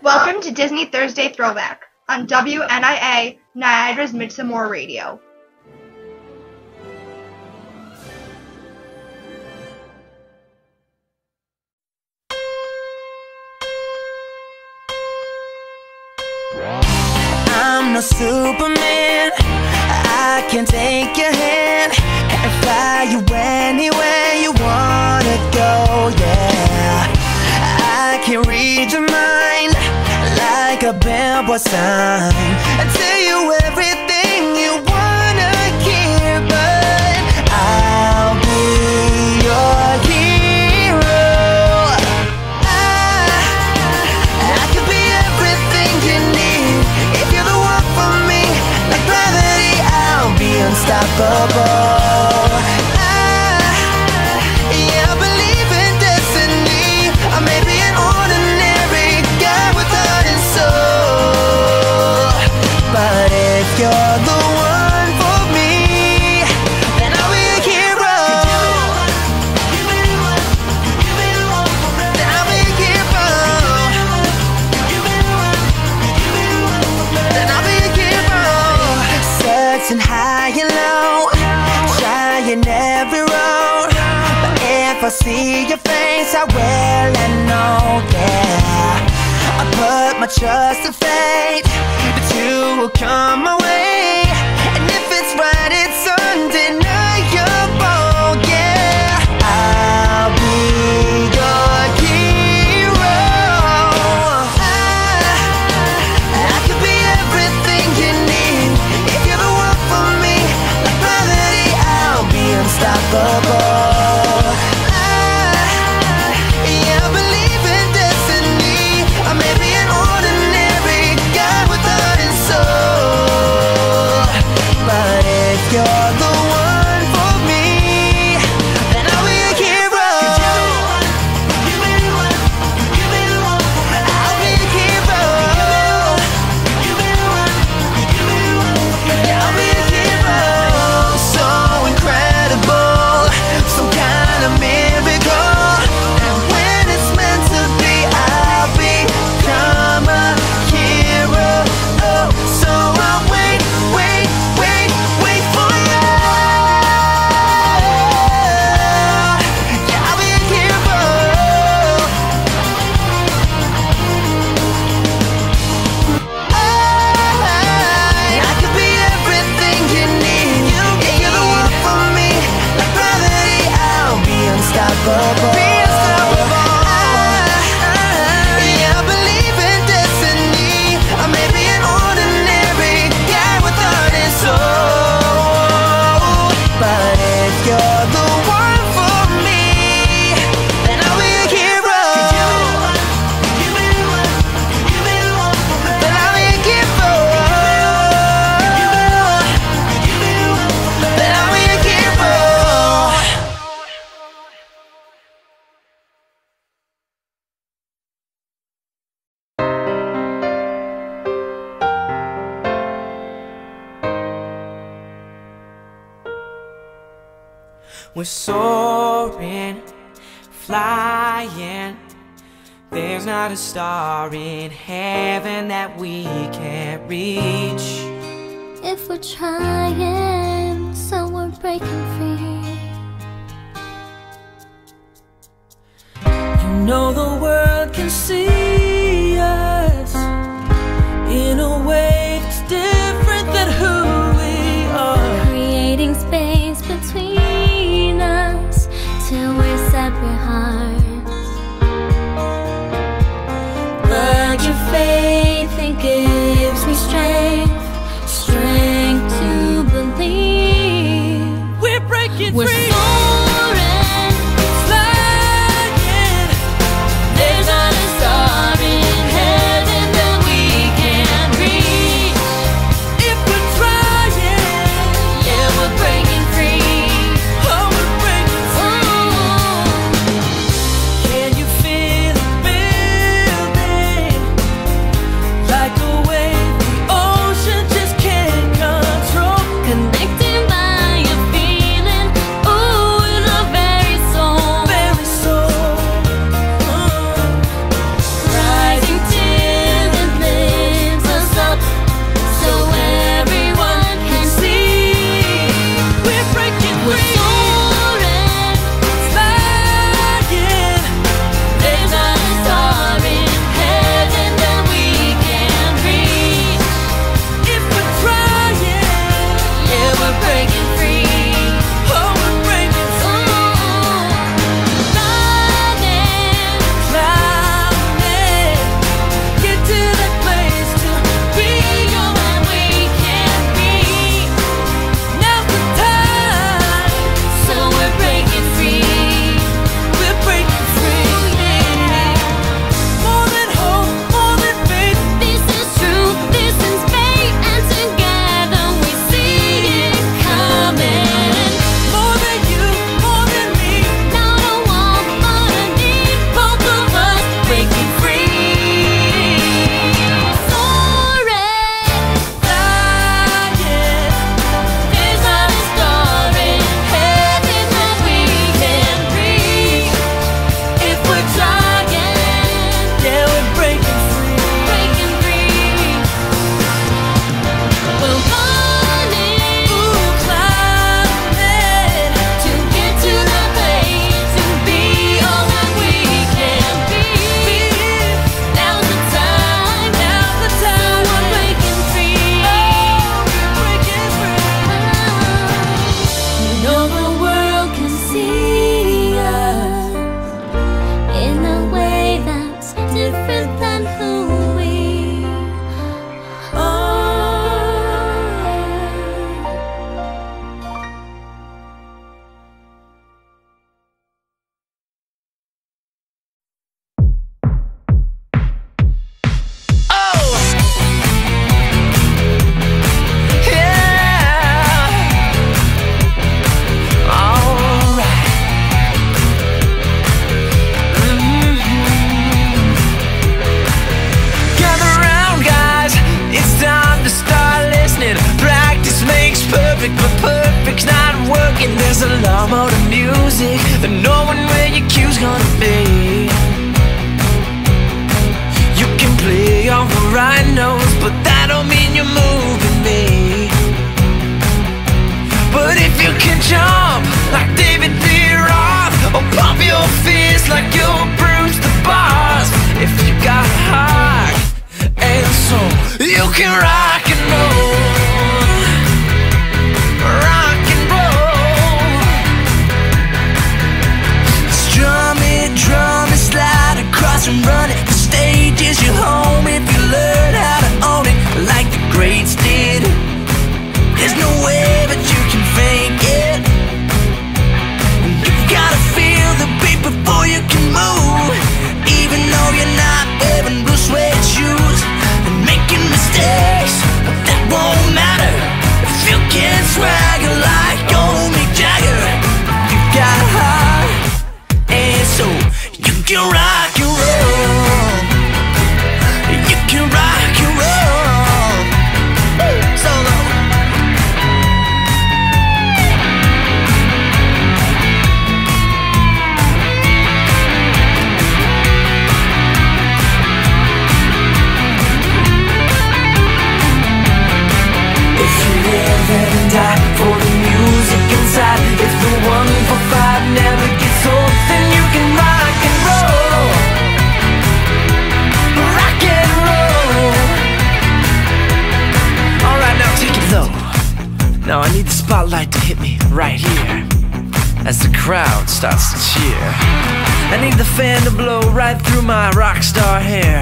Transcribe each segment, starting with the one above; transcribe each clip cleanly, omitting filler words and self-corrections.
Welcome to Disney Thursday Throwback on WNIA, Niagara's Midsomer Radio. I'm no Superman, I can take your hand and fly you anywhere you wanna go, yeah. I can read your mind like a billboard sign and tell you everything you wanna hear, but I'll be your hero. I could be everything you need. If you're the one for me, like gravity, I'll be unstoppable. Yeah, I believe in destiny. I may be an ordinary guy with heart and soul, but if you're the one for me, then I'll be a hero. Then I'll be a hero. Then I'll be a hero. Searching high and low, trying every road, but if I see your face, I will and know, yeah. I put my trust in fate that you will come my way, and if it's right, it's undeniable, yeah. I'll be your hero. I could be everything you need. If you're the one for me, like gravity, I'll be unstoppable. Yeah, I believe in destiny. I may be an ordinary guy with heart and soul, but if you're the one for me, then I'll be a hero. I'll be a hero. Yeah, I'll be a hero. So incredible, some kind of miracle, and when it's meant to be, I'll become a hero. Oh, so I'll wait for you. Yeah, I'll be a hero. I could be everything you need. Yeah, you're the one for me, like gravity, I'll be unstoppable. Yeah, I believe in destiny. I may be an ordinary guy with heart and soul, but if you're the one for me, then I'll be a hero. Then I'll be a hero. Then I'll be a hero. We're soaring, flying. There's not a star in heaven that we can't reach. If we're trying, so we're breaking free. You know the world can see us in a way that's different than who we are. Creating space between us till we're separate hearts. But your faith, It gives me strength to believe. we're breaking We're free. soaring, Flying. there's not a star in heaven that we can't reach. If we're trying, Yeah, we're breaking free. oh, we're breaking free. and knowing where your cue's gonna be. You can play all the right notes, but that don't mean you're moving me. But if you can jump like David Lee Roth, or pump your fist like you'll bruise the bars, if you got heart and soul, you can rock and roll. Rock and roll. Strum it, slide across and run it. The stage is your home if you learn how to own it like the greats did. There's no way but you can fake it. You gotta feel the beat before you can move, even though you're not wearing blue suede shoes and making mistakes. That won't matter if you can swagger like old Mick Jagger. You got heart and soul, you can rock and roll. You can rock and roll. Solo. If you live and die for the music inside, if the 145 never gets old, then you can rock and roll. Rock and roll. Alright, now take it low. Now I need the spotlight to hit me right here as the crowd starts to cheer. I need the fan to blow right through my rock star hair.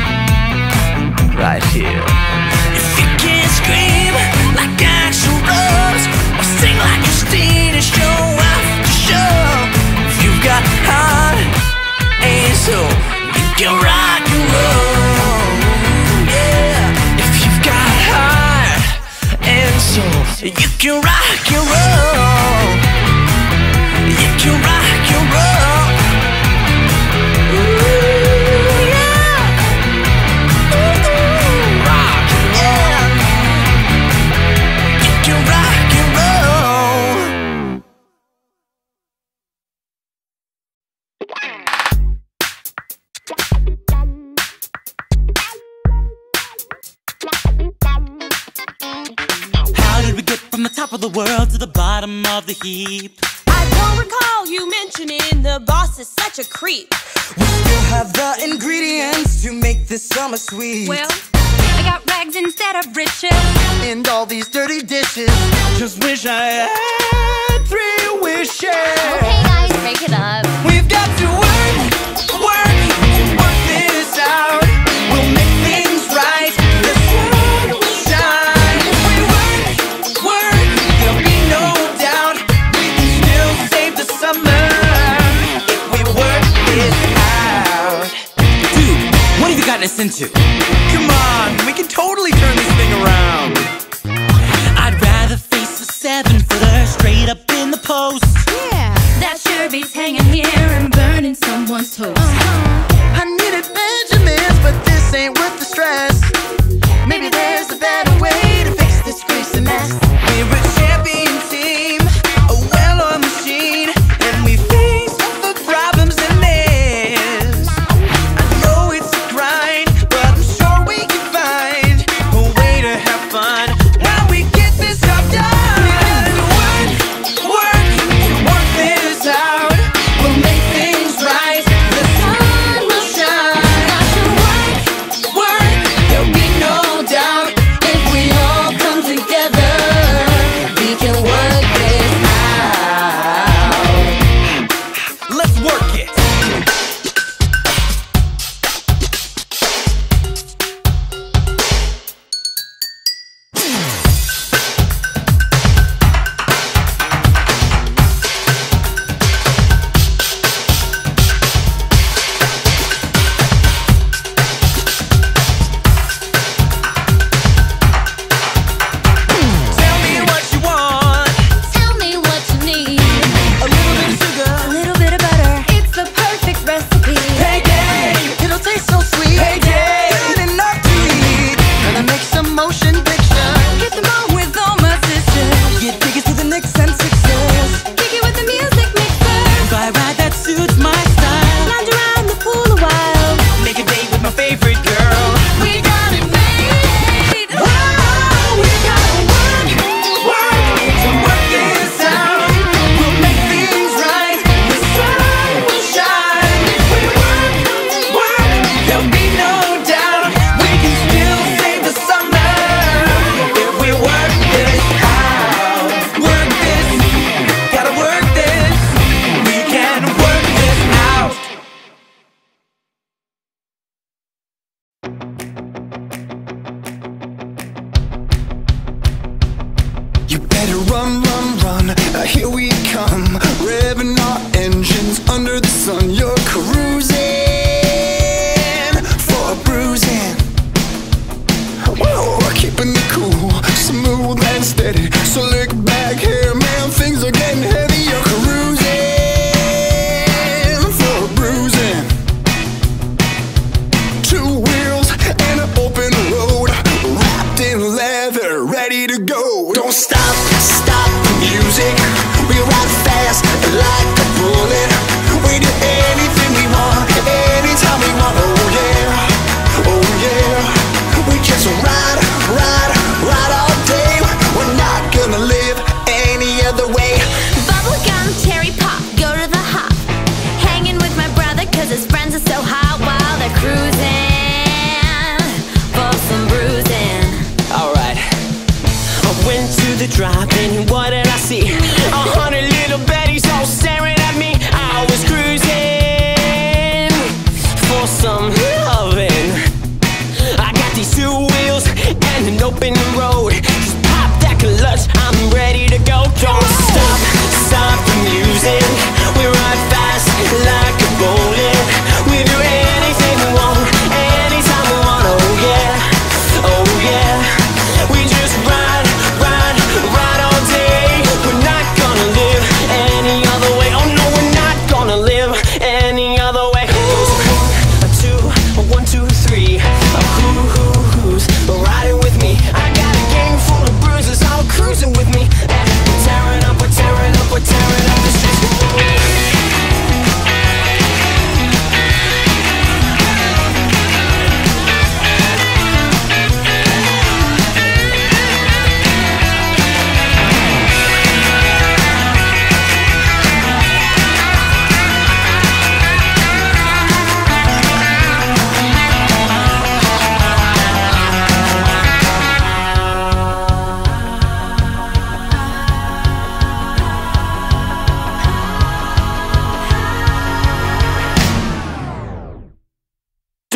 Right here. If you can't scream like Axl Rose or sing like Christina, show after show. If you've got heart and soul, you can rock and roll. Yeah. If you've got heart and soul, you can rock and roll. You can rock and roll. Ooh, yeah. Rock and roll. You can rock and roll. How did we get from the top of the world to the bottom of the heap? I don't recall you mentioning the boss is such a creep. We still have the ingredients to make this summer sweet. Well, I got rags instead of riches. And all these dirty dishes, Just wish I had 3 wishes. Okay, guys, break it up. We've got to work this out. We'll make things right. The sun will shine. If we work, there'll be no doubt. We can still save the summer if we work this out. Dude, what have you gotten us into? Come on, we can totally turn this thing around. I'd rather face a 7-footer straight up in the post. Yeah, that sure beats hanging here and burning someone's toast. I needed Benjamins, but this ain't worth the stress. Maybe there's a better way to fix this greasy mess. We're a champion team, a well-oiled machine, and we face the problems in this. I know it's a grind, but I'm sure we can find a way to have fun while we get this job done. Work this out. We'll make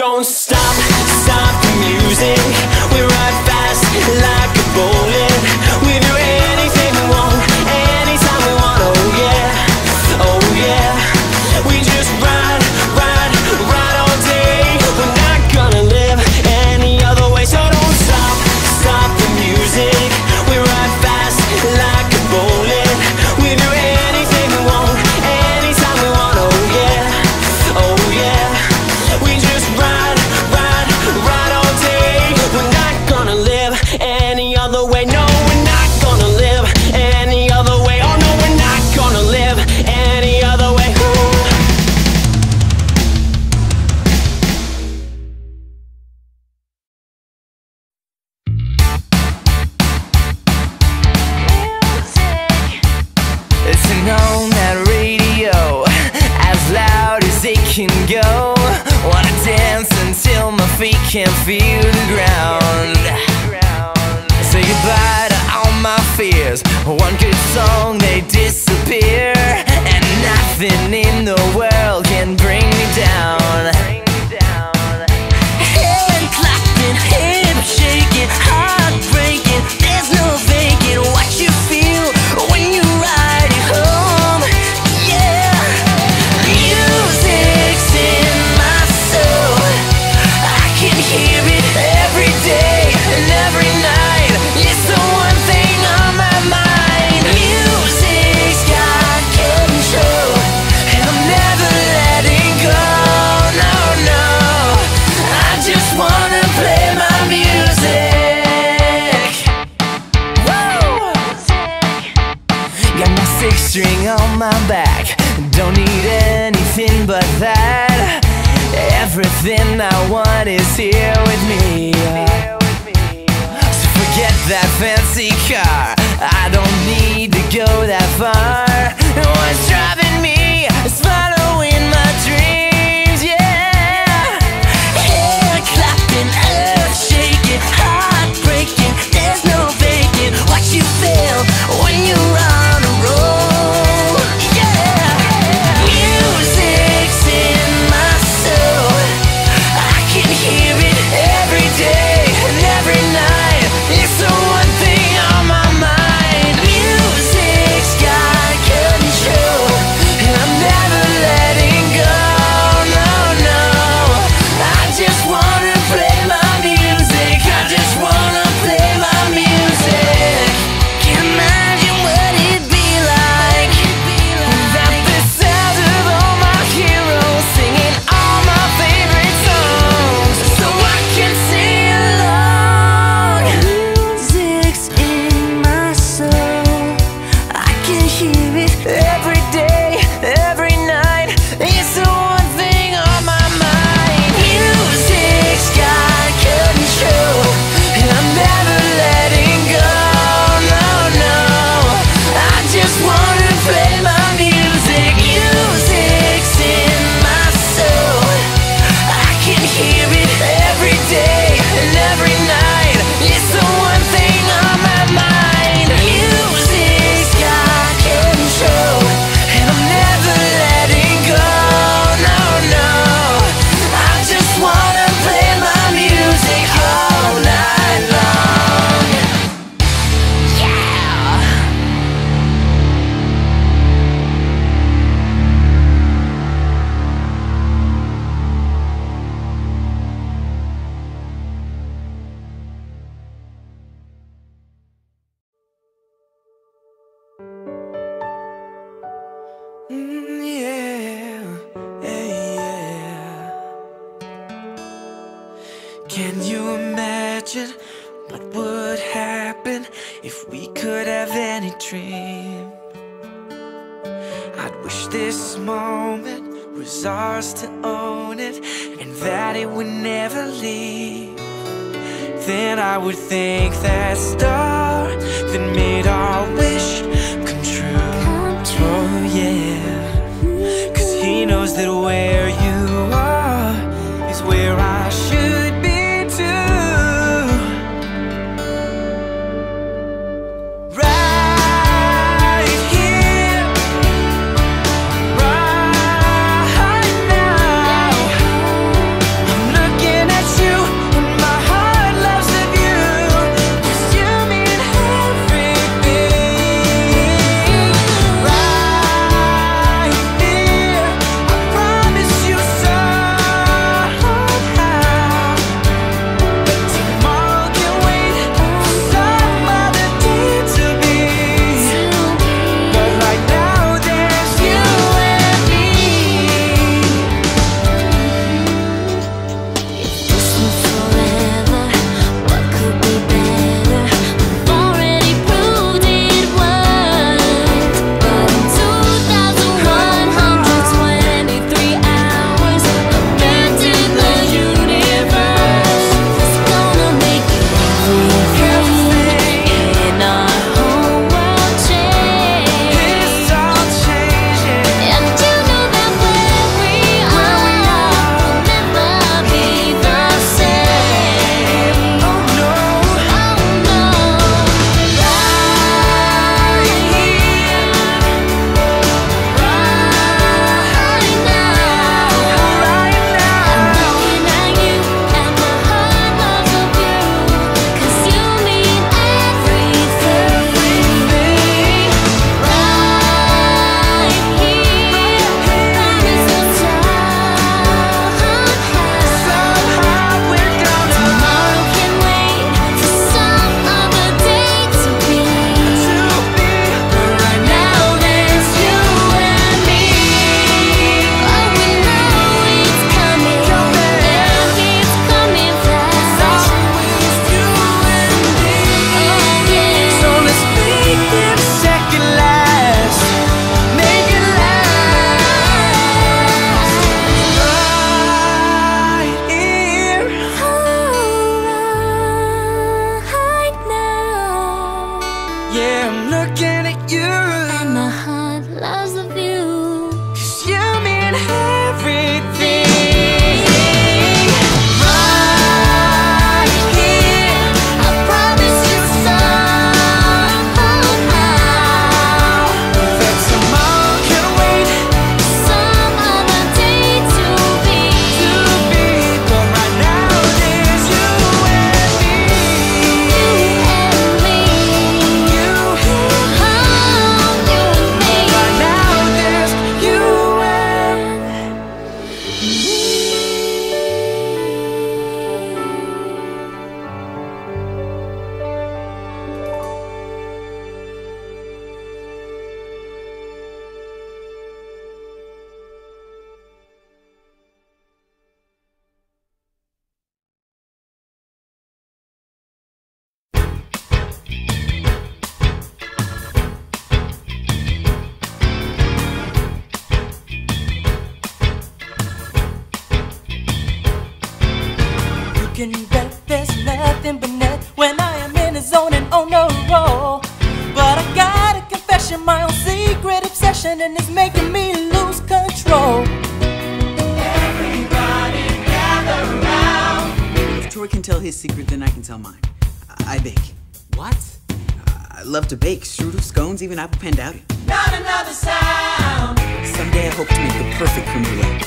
don't stop, stop the music. We ride fast like a bullet. We do anything we want, anytime we want. Oh yeah, oh yeah. We just ride, ride, ride all day. We're not gonna live any other way. So don't stop, stop the music. We ride fast like a bullet. We do anything we want, anytime we want. Oh yeah, oh yeah. We just ride, ride, ride all day. We're not gonna live any other way. No, we're not gonna live any other way. Oh no, we're not gonna live any other way. Ooh. Turn on that radio as loud as it can go. Wanna dance until my feet can't feel the ground. Say goodbye to all my fears. One good song, they disappear, and nothing in the world can bring me down. Hand clapping, hip shaking, heart breaking. There's no faking what you feel when you ride it home. Yeah, music's in my soul. I can hear it every day and every night. It's the one thing on my mind. Music's got control, and I'm never letting go. No, no, I just wanna play my music. Woo! Got my six string on my back. Don't need anything but that. Everything I want is here with me. So forget that fancy car, I don't need to go that far. What's driving me is following my dreams, yeah. Hair clapping, earth shaking, heart breaking. There's no faking what you feel when you're on a roll, yeah. Music's in my soul. I can hear it every day and every night. It's the one thing on my mind. Music's got control, and I'm never letting go. No, no, I just wanna play my music. I just wanna play my music. Can't imagine what it'd be like without the sound of all my heroes singing all my favorite songs, so I can sing along. Music's in my soul. I can hear it every day, every night. It's the one thing on my mind. Music's got control, and I'm never letting go. No, no, I just wanna play my music. Music's in my soul. I can hear it every day and every night. It's the one thing on my mind. Music's got control, and I'm never letting go. No, no, I just wanna play my music all night long. Yeah. Yeah, yeah. Can you imagine what would happen if we could have any dream? I'd wish this moment was ours to own it, and that it would never leave. Then I would thank that star that made our wish come true. Oh yeah, 'cause he knows that where you are is where I should be too. Right here, right now, I'm looking can bet there's nothing but net when I am in the zone and on a roll. But I got a confession, my own secret obsession, and it's making me lose control. Everybody gather around. If Troy can tell his secret, then I can tell mine. I bake. What? I love to bake. Strudel, scones, even apple pandowdy. Not another sound. Someday I hope to make the perfect creme brulee.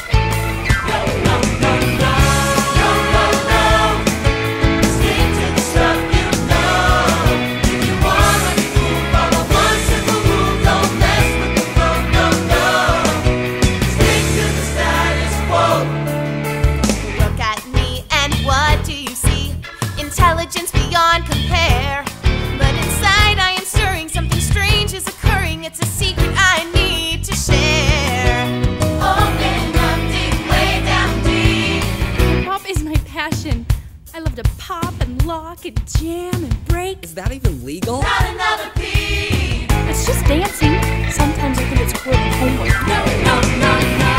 Intelligence beyond compare. But inside I am stirring, something strange is occurring. It's a secret I need to share. Open up deep, way down deep. Pop is my passion. I love to pop and lock and jam and break. Is that even legal? Not another peep. It's just dancing. Sometimes I think it's more than homework. No, no, no, no.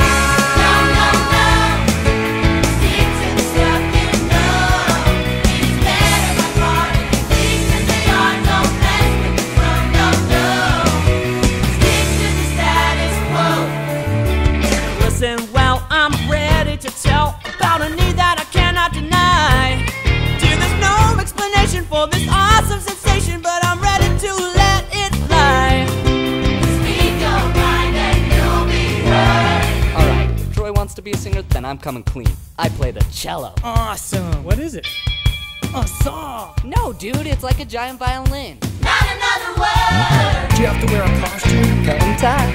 Well, I'm ready to tell about a need that I cannot deny. Dear, there's no explanation for this awesome sensation, but I'm ready to let it fly. Speak your mind and you'll be heard. Alright, if Troy wants to be a singer, then I'm coming clean. I play the cello. Awesome. What is it? A saw. No, dude, it's like a giant violin. Not another word. Do you have to wear a costume? Cut and tie.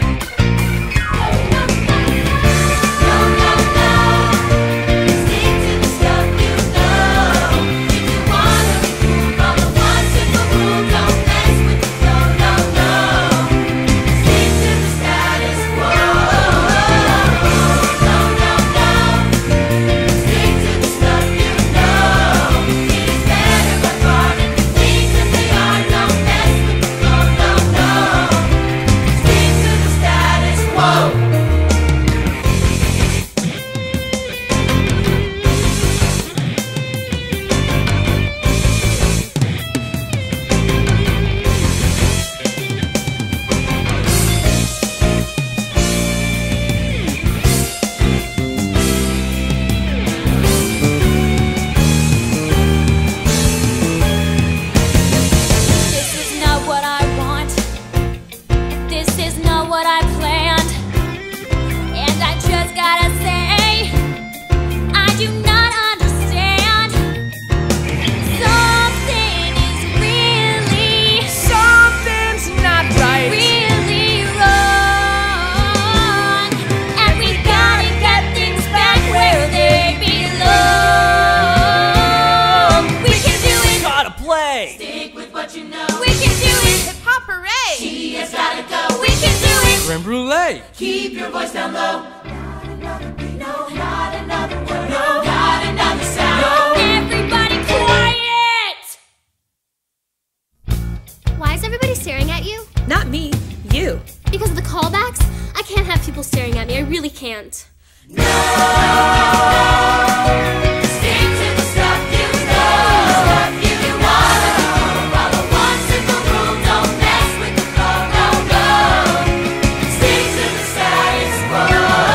Creme brulee. Keep your voice down low. Not another beat, no, not another word, no, not another sound. No. Everybody quiet! Why is everybody staring at you? Not me, you. Because of the callbacks? I can't have people staring at me. I really can't. No! Stick to the stuff you know. Stuff you wanna know. Follow one simple rule, don't mess with the flow, no, no. Stick to the status quo.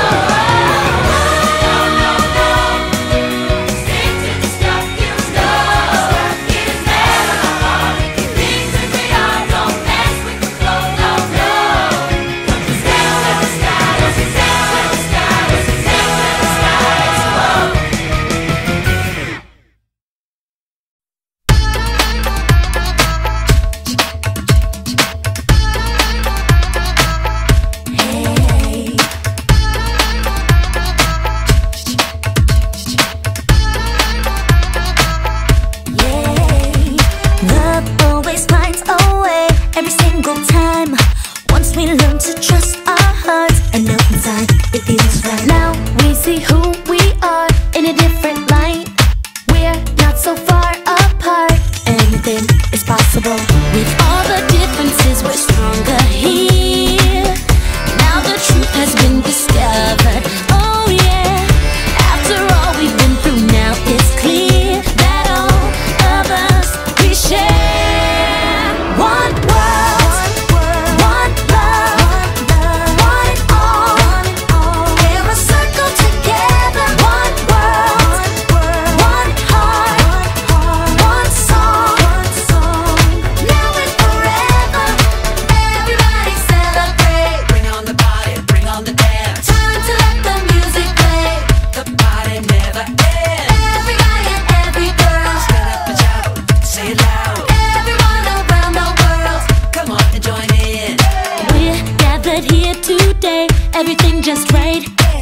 No, no, no. Stick to the stuff you know. Stuff you never things as they are, don't mess with the flow, no, no. Don't just stay with the status, stay with the status, stay with the status quo.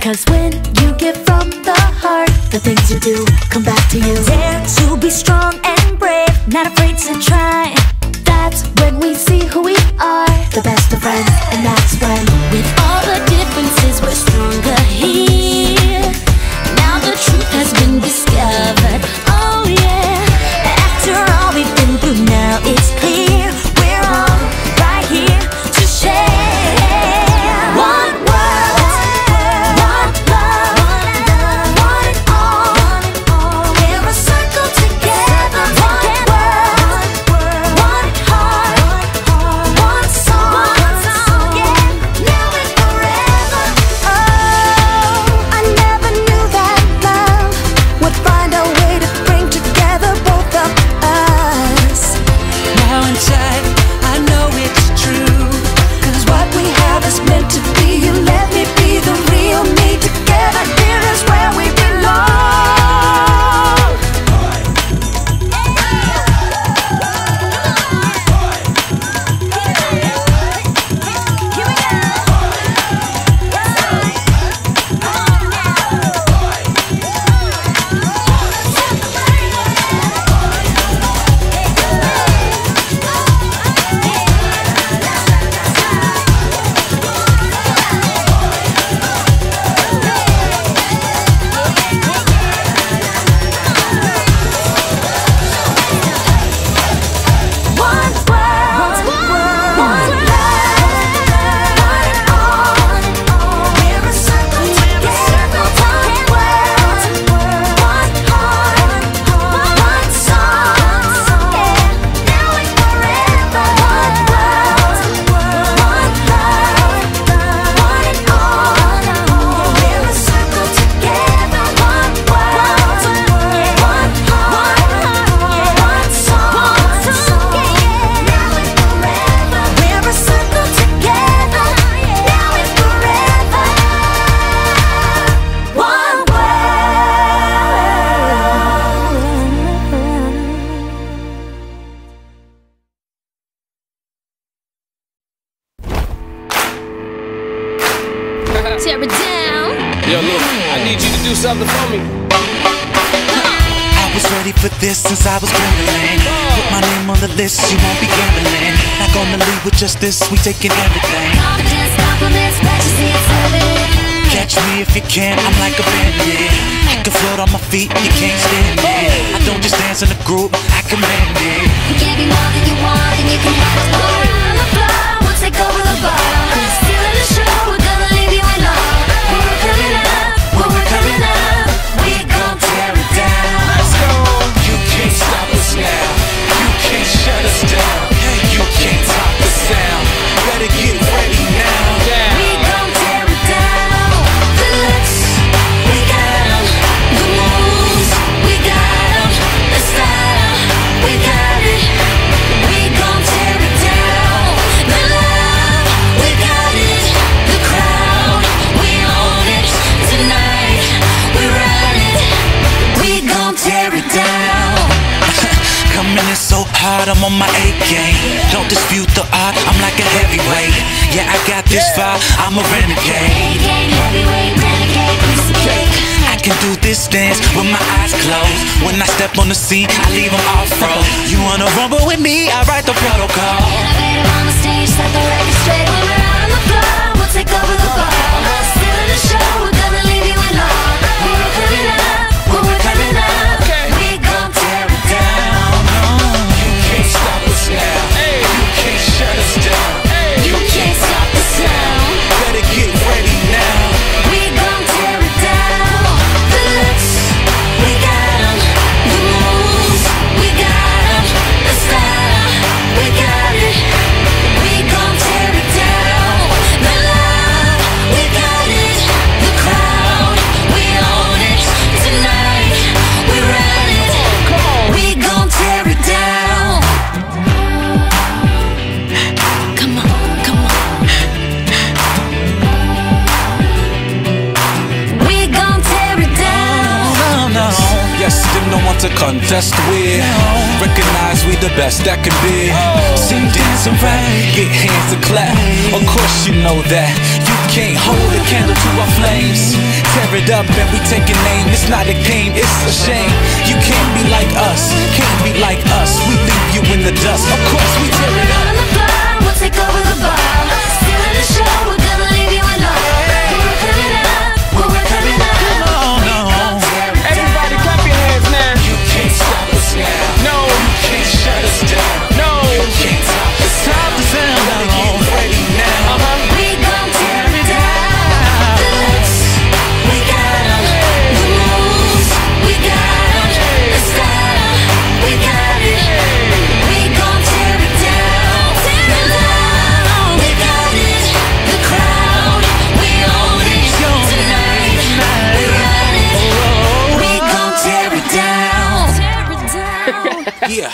'Cause when you give from the heart, the things you do come back to you. Dare to be strong and brave, not afraid to try. That's when we see who we are, the best of friends. And that's when, with all the differences, we're stronger here. Now the truth has been discovered. Oh yeah, after all we've been through, now it's clear we're all right here to share. One world, one love, one and all. We're a circle together. One world, one heart, one song. Yeah, now and forever. Oh, I never knew that love would find a way to bring together both of us. Now inside, I know it's true. 'Cause what we have is meant to be. You let me be the real me. Together here is where we belong. One world, one love, one and all. We're a circle together. One world, one heart, one song. Yeah, now and forever. One world, one love, one and all. We're a circle together. One world, one heart, one song. Now and forever. We're a circle together. Now and forever. One world. Tear it down. Yo, look, I need you to do something for me. I was ready for this since I was trembling. Put my name on the list, you won't be gambling. Not gonna leave with just this, we taking everything. Confidence, compliments, but you see it's evident. Catch me if you can, I'm like a bandit. I can float on my feet, you can't stand it. I don't just dance in a group, I command it. We give you more than you want, and you can have it all. On the floor, we'll take over the bar. Stealing the show, we're gonna leave you in awe. When we're coming up, when we're coming up, we gon' tear it down. Let's go. You can't stop us now. You can't shut us down. You can't top the sound. Better get ready now. We gon' tear it down. The looks, we got 'em. The moves, we got 'em. The style, we got it. We gon' tear it down. The love, we got it. The crowd, we own it. Tonight, we run it. We gon' tear it down. Coming in so hard, I'm on my A game. Don't dispute the art, I'm like a heavyweight. Yeah, I got this fire, I'm a renegade. Gang, heavyweight, renegade, piece of cake. I can do this dance with my eyes closed. When I step on the scene, I leave them all froze. You wanna rumble with me, I write the protocol. Innovative on the stage, set the record straight. When we're out on the floor, we'll take over the bar. Stealing the show, we're gonna leave you in awe. When we're coming up, when we're coming up, we gon' tear it down. You can't stop us now. You can't shut us down. You can't stop the sound. Better get ready now. We gon' tear it down. The looks, we got 'em. The moves, we got 'em. The style, we got it. We gon' tear it down. The love, a contest with. Recognize we the best that can be. Sing, dance, and rap, get hands to clap. Of course you know that you can't hold a candle to our flames. Tear it up and we take a name. It's not a game, it's a shame. You can't be like us, can't be like us. We leave you in the dust. Of course we tear it up. On the bar, we'll take over the bar. Still in the show, we're gonna leave you alone. We're coming up, we're coming up. Come on, everybody clap your hands now. You can't stop us now. No, you can't shut us down. No, you can't stop us now. Better get ready now. We gon' tear it down. The looks, we got 'em. The moves, we got 'em. The style, we got it. We gon' tear it down. The love, we got it. The crowd, we own it. Tonight, we run it. We gon' tear it down. Yeah.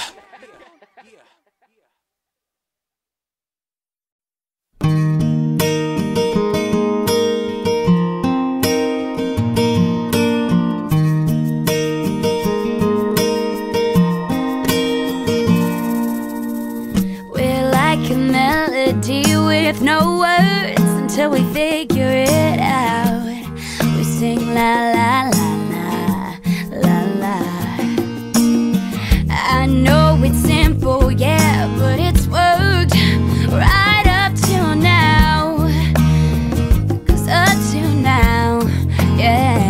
We're like a melody with no words until we figure it out. We sing la la la la la la. I know it's simple, yeah, but it's worked right up till now. 'Cause up till now, yeah.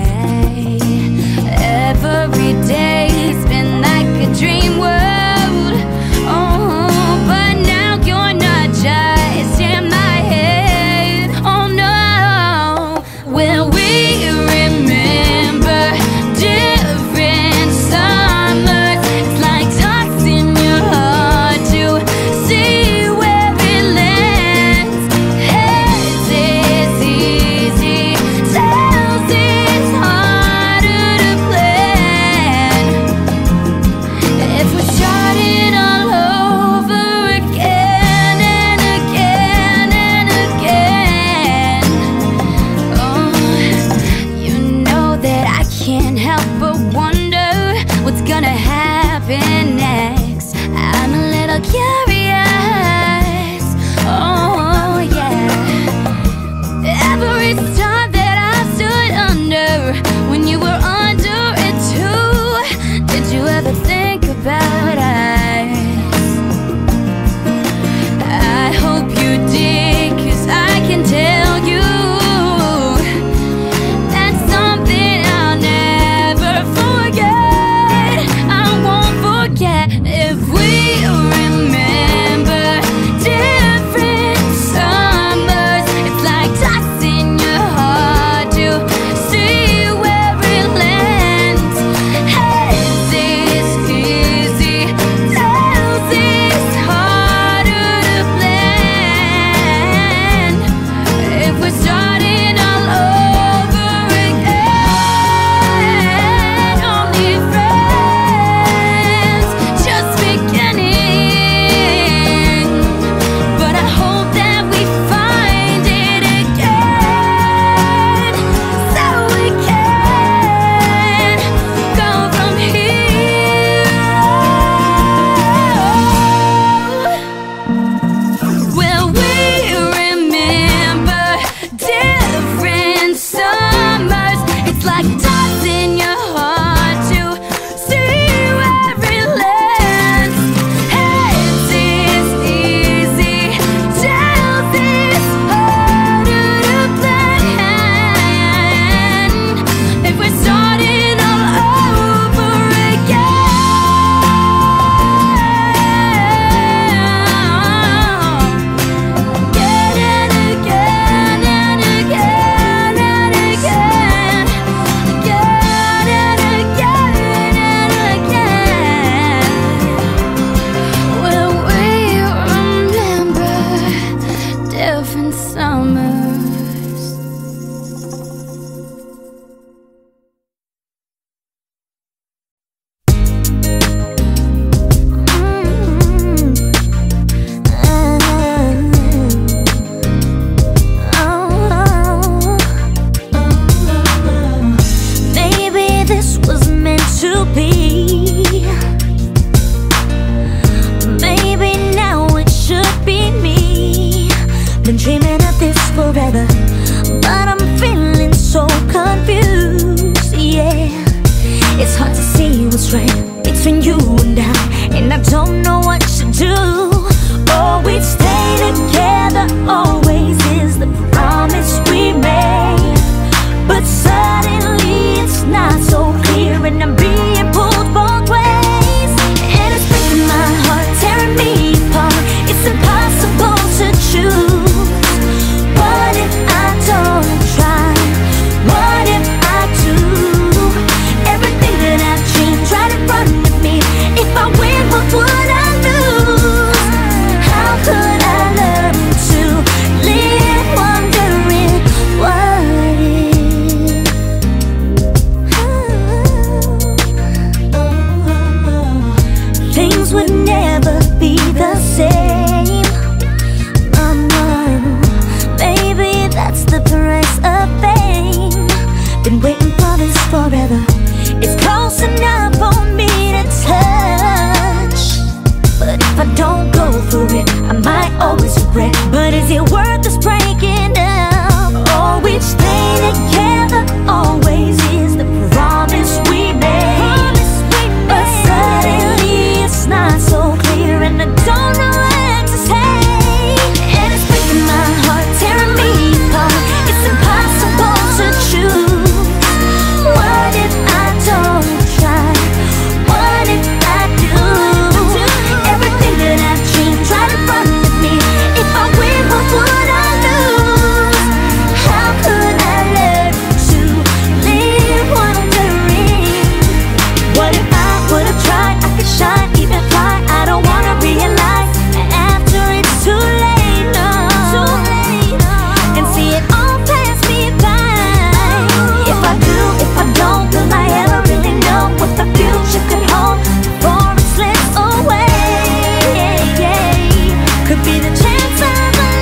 Every day's been like a dream world. Oh, but now you're not just in my head. Oh no. Will we remember different summers? It's like tossing your heart to see where it lands. Heads is easy, tails is harder to plan. If we started all over again and again and again, oh, you know that I can't help but wonder what's gonna happen next. I'm a little curious, oh yeah. Every star that I stood under when you were under it too. Did you ever think about us? I hope you did, 'cause I can tell you that's something I'll never forget. I forever. It's close enough for me to touch. But if I don't go for it, I might always regret. But is it worth us breaking up? Oh, we stay together always is the promise we made. But suddenly it's not so clear, and I don't know what to say. And it's breaking my heart, tearing me apart. It's impossible to choose. What if I don't try? What if I do? Everything that I dreamed, try to run with me. If I win, what would I lose? How could I learn to live wondering? What if I would've tried? I could shine, even fly. I don't wanna realize after it's too late, no. And see it all pass me by. If I do, if I don't, will I ever really know what the future could hold before it slips away? Could be the chance of a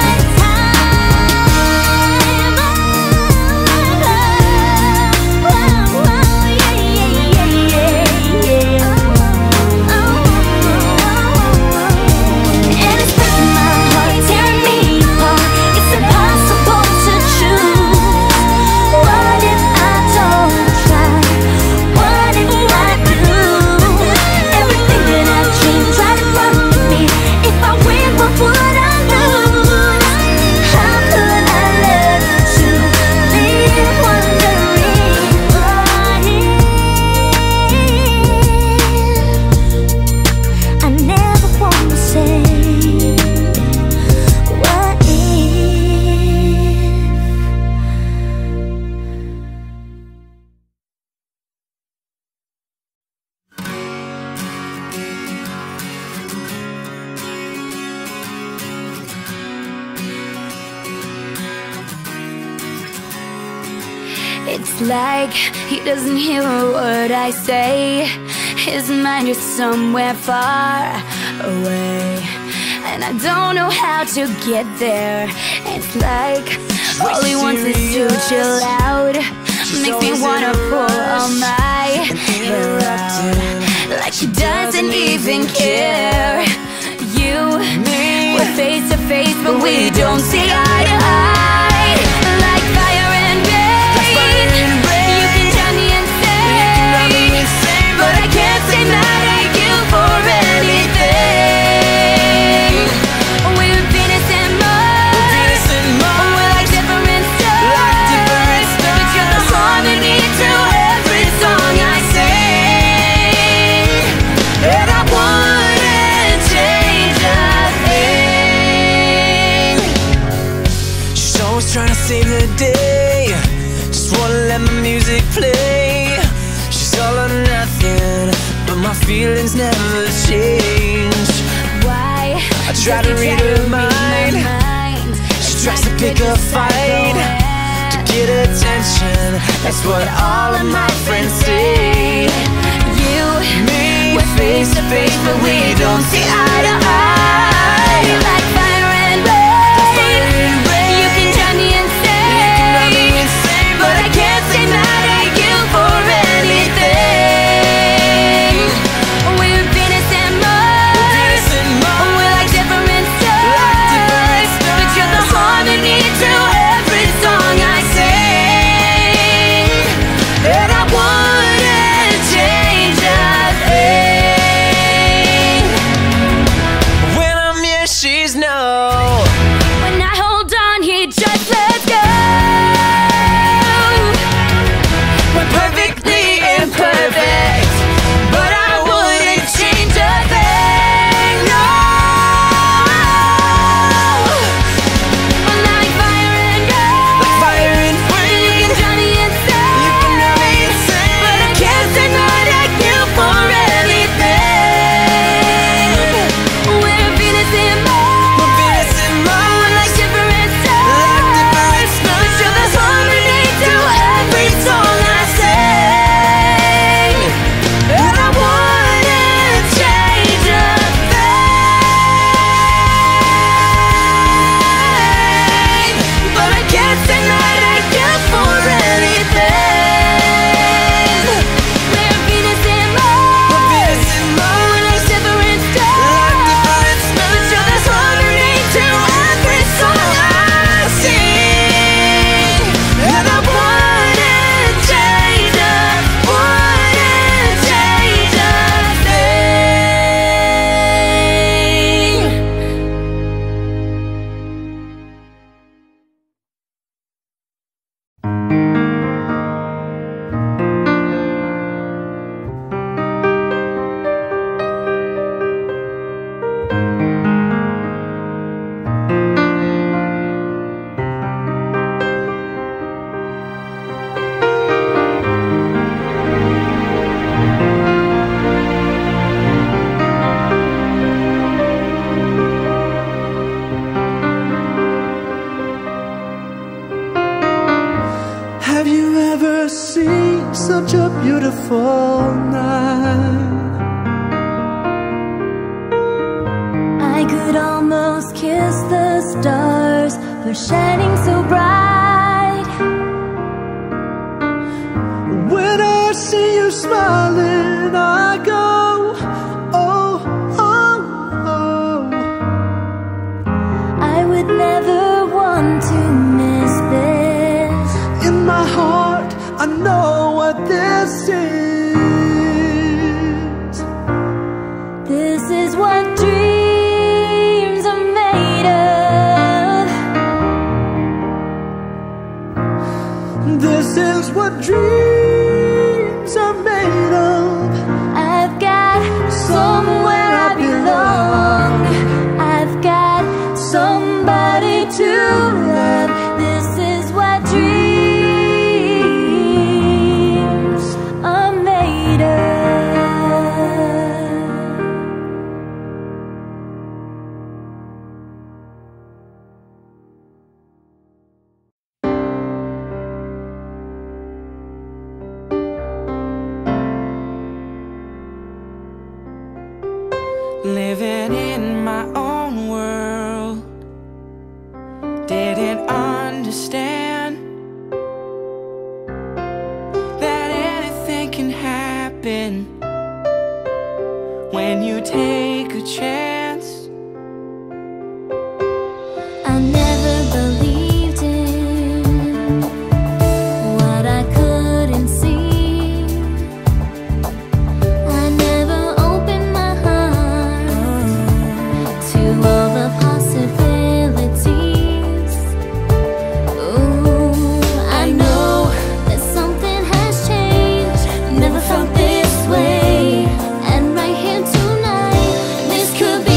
And it's breaking my heart, tearing me apart. It's impossible to choose. What if I don't try? What if I do? Everything that I dreamed, try to run with me. If I win, what would I lose? How could I learn to live wondering? I never want to say what if. It's like he doesn't hear a word I say. His mind is somewhere far away, and I don't know how to get there. It's like all he wants is to chill out. Makes me wanna pull all my hair out, like he doesn't even care. You, we're face to face, but we don't see eye to eye. Like fire and rain, you can drive me insane, but I can't say mad at you for anything. We're Venus and Mars, we're like different stars, but you're the harmony to every song I sing. And I wouldn't change a thing. She's always trying to save the day, just wanna let my music play. She's all or nothing, but my feelings never change. Why? I try to read her mind. She tries to pick a fight to get attention. That's what all of my friends say. You, Me, we're face to face, but we don't see eye to eye. Like fire and rain, you can drive me insane, but I can't say mad at you for anything. We're Venus and Mars, we're like different stars, but you're the harmony to every song I sing. And I wouldn't change a thing. When I'm here, she's such a beautiful night. I could almost kiss the stars for shining so bright. When I see you smiling, I go, oh, oh, oh. I would never want to miss this. In my heart, I know what this is. This is what dreams are made of. This is what dreams are made of. I've got somewhere I belong. I've got somebody to love. This is what dreams are made of. Living in my own world, didn't understand that anything can happen when you take a chance. I never believed in what I couldn't see. I never opened my heart to all the possibilities. Ooh, I know that something has changed. Never felt this way. And right here tonight, this could be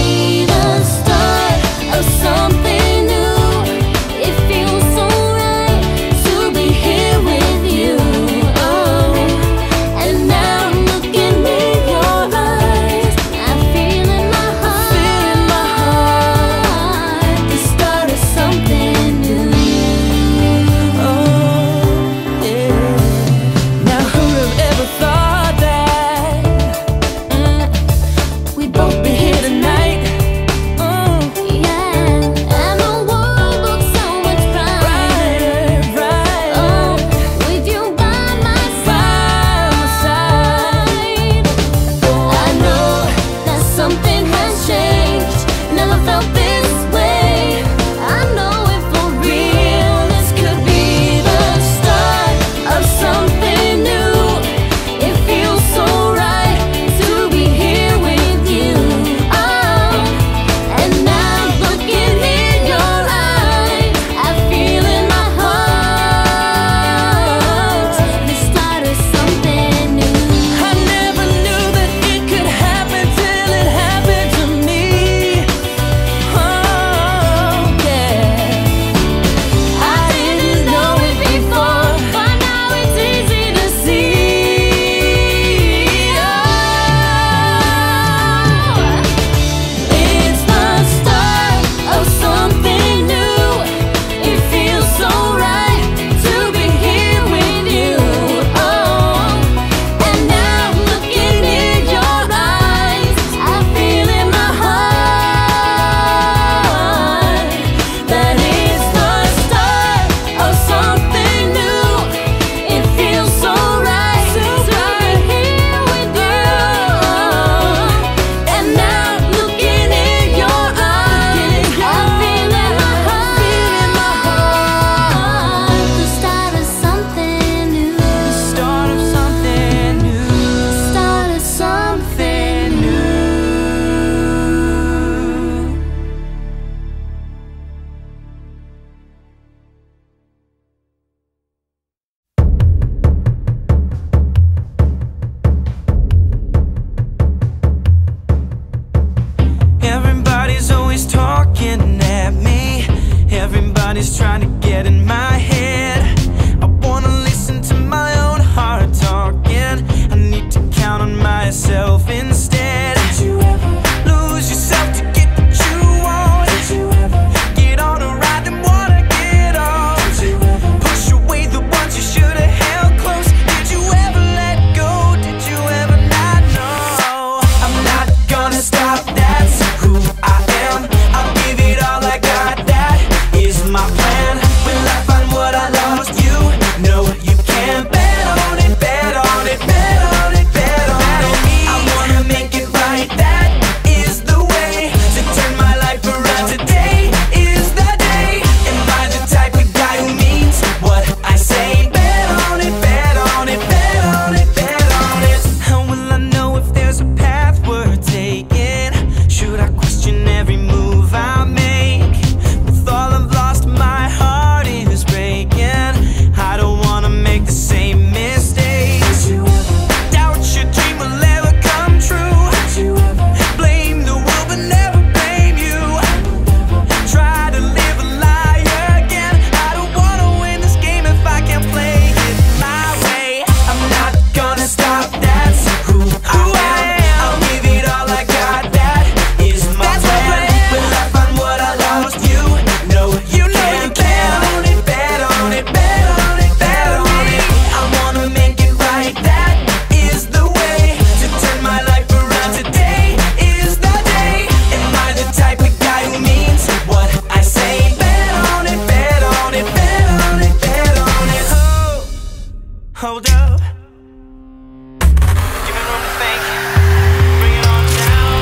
up. Give me room to think, bring it on down.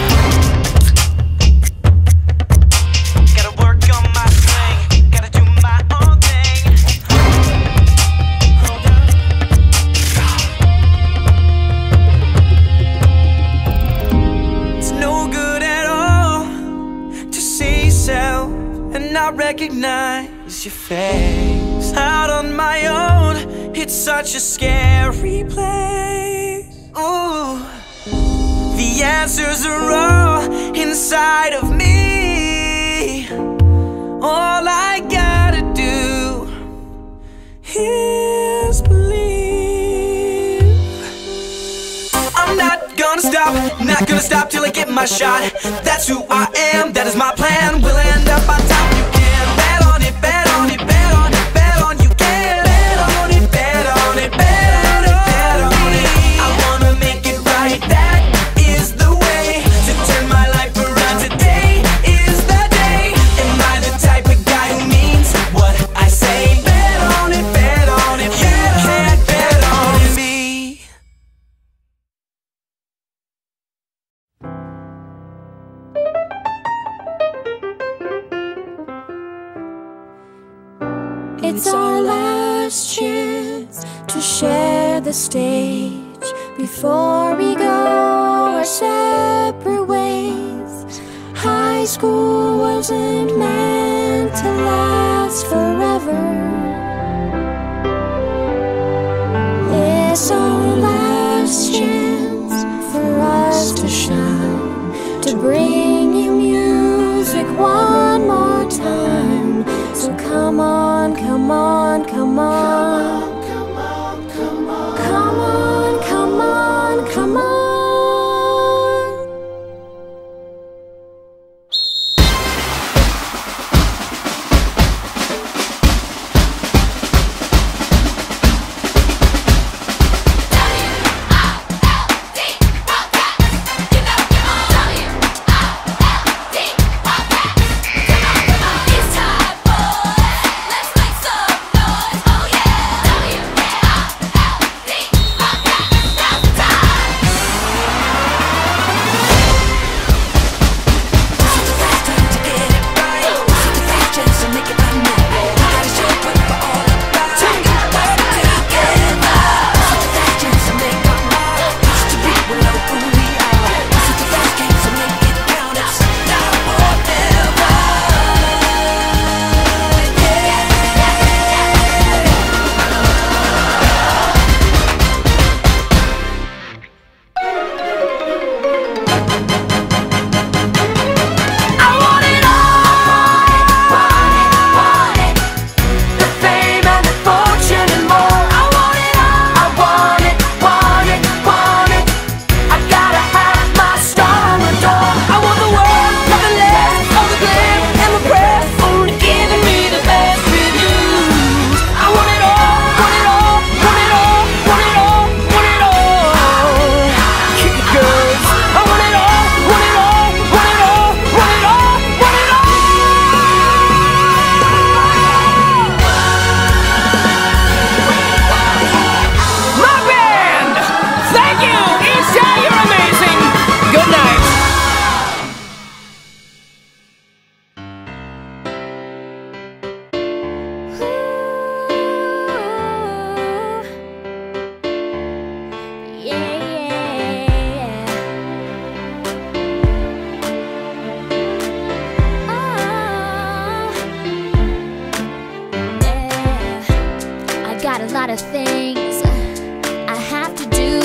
Gotta work on my swing, gotta do my own thing. Hold up. It's no good at all to see yourself and not recognize your face. Out on my own, it's such a scary place. Ooh, the answers are all inside of me. All I gotta do is believe. I'm not gonna stop, not gonna stop till I get my shot. That's who I am, that is my plan. We'll end up on top. You can bet on it, bet on it, bet on it, bet on you can. Bet on it, bet on it, bet on it, bet on it. I wanna make it right, that is the way to turn my life around. Today is the day. Am I the type of guy who means what I say? Bet on it, bet on it, bet on it, bet on me. It's our last chance to share the stage before we go our separate ways. High school wasn't meant to last forever. It's our last chance for us to shine, to bring you music one more time. So come on, come on, come on. Come on, come on, come on, come on, come on. Got a lot of things I have to do.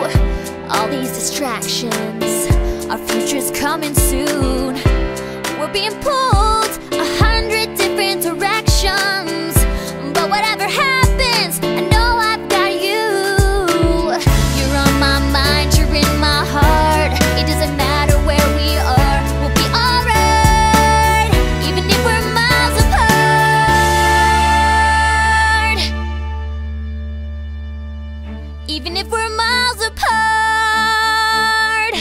All these distractions, our future's coming soon. We're being pulled 100 different directions, but whatever happens, I know I've got you. You're on my mind, you're in my heart. It doesn't matter where we are, we'll be alright, even if we're miles apart. Even if we're miles apart.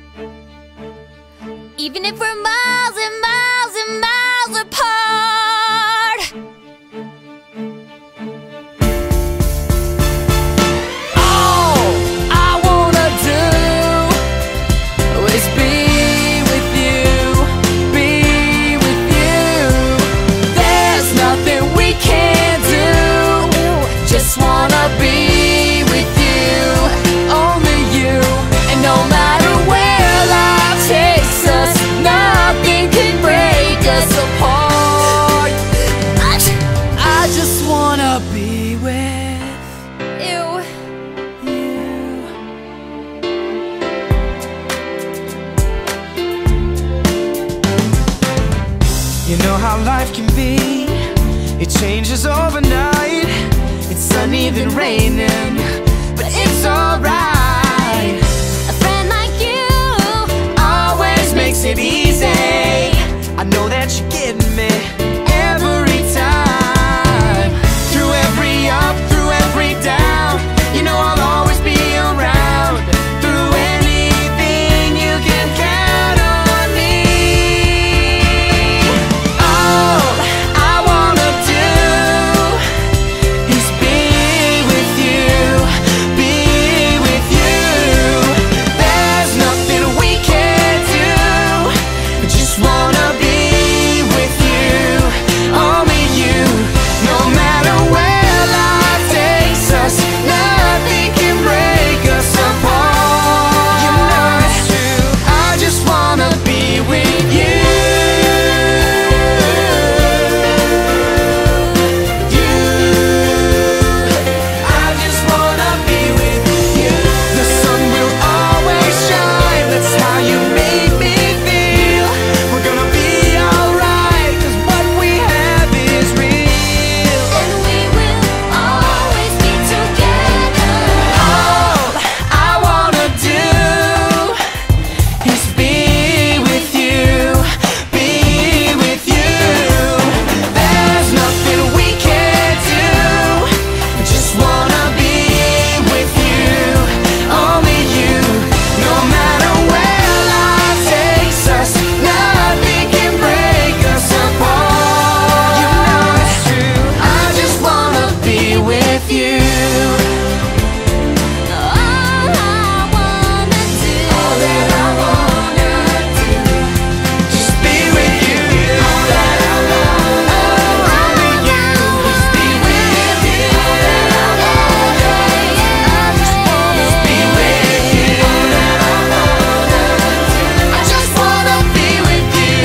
Even if we're miles and miles and miles apart. life can be. It changes overnight. It's sunny then raining, but it's alright. A friend like you Always makes it easy. I know that you're getting me every time. Through every up, through every down, you know I'll always be around. Through anything, you can count on me. All I wanna do is be with you, be with you. There's nothing we can't do. I just wanna be with you, only you. No matter where life takes us, nothing can break us apart. You know it's true. I just wanna be with you. I just wanna be with you. The sun will always shine. That's how you make me feel. We're gonna be alright, 'cause what we have is real. and we will always be together. All I wanna do is be with you, be with you. There's nothing we can't do. I just wanna be with you, only you. No matter where life takes us, nothing can break us apart. You know it's true. I just wanna be with you. All I wanna do, All that I wanna do, just be with you. All that I wanna, only you, just be with you. All that I wanna, I just wanna be with you. All that I wanna do, I just wanna be with you.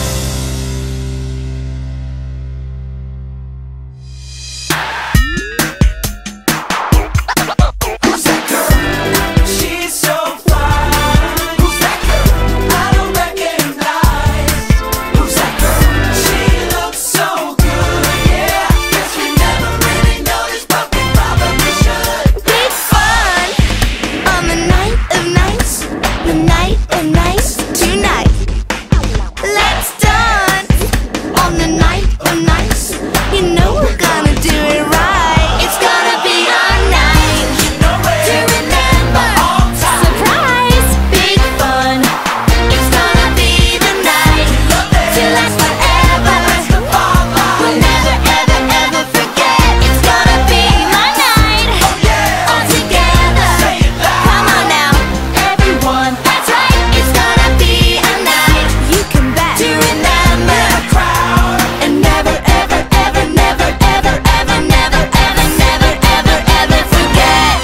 Who's that girl? She's so fine. Who's that girl? I don't recognize. Who's that girl? She looks so good, yeah. Guess we never really noticed, but we probably should. big fun on the night of nights, the night of nights tonight. Let's dance on the night of nights. You know we're gonna do it right. It's gonna be our night to remember. Surprise, big fun. It's gonna be the night to last forever. We'll never ever ever forget. It's gonna be my night. All together. Come on now, everyone. That's right. It's gonna be a night you can bet to remember. And never ever ever never ever ever never ever never ever ever forget.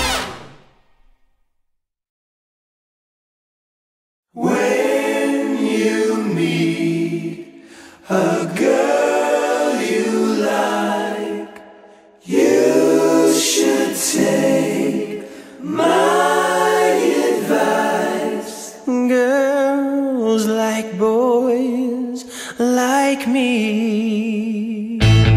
When you meet a girl you like, you should take my advice. Girls like boys like me.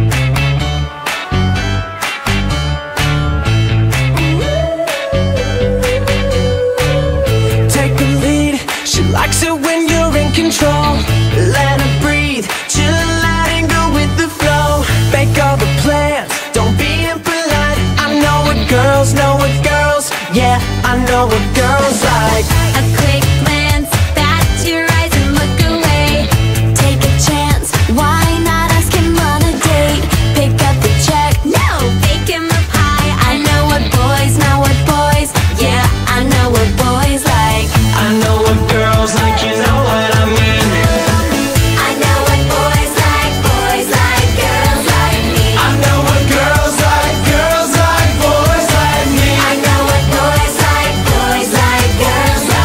Take the lead, she likes it when you're in control. Let her breathe, chill out and go with the flow. Make all the plans, don't be impolite. I know what girls, yeah, I know what girls like. A quick glance, bat your eyes and look away. Take a chance, why not ask him on a date? Pick up the check, no, bake him up high. I know what boys, yeah, I know what boys like. I know what girls like, you know what I mean. I know what boys like girls like me. I know what girls like boys like me. I know what boys like girls like.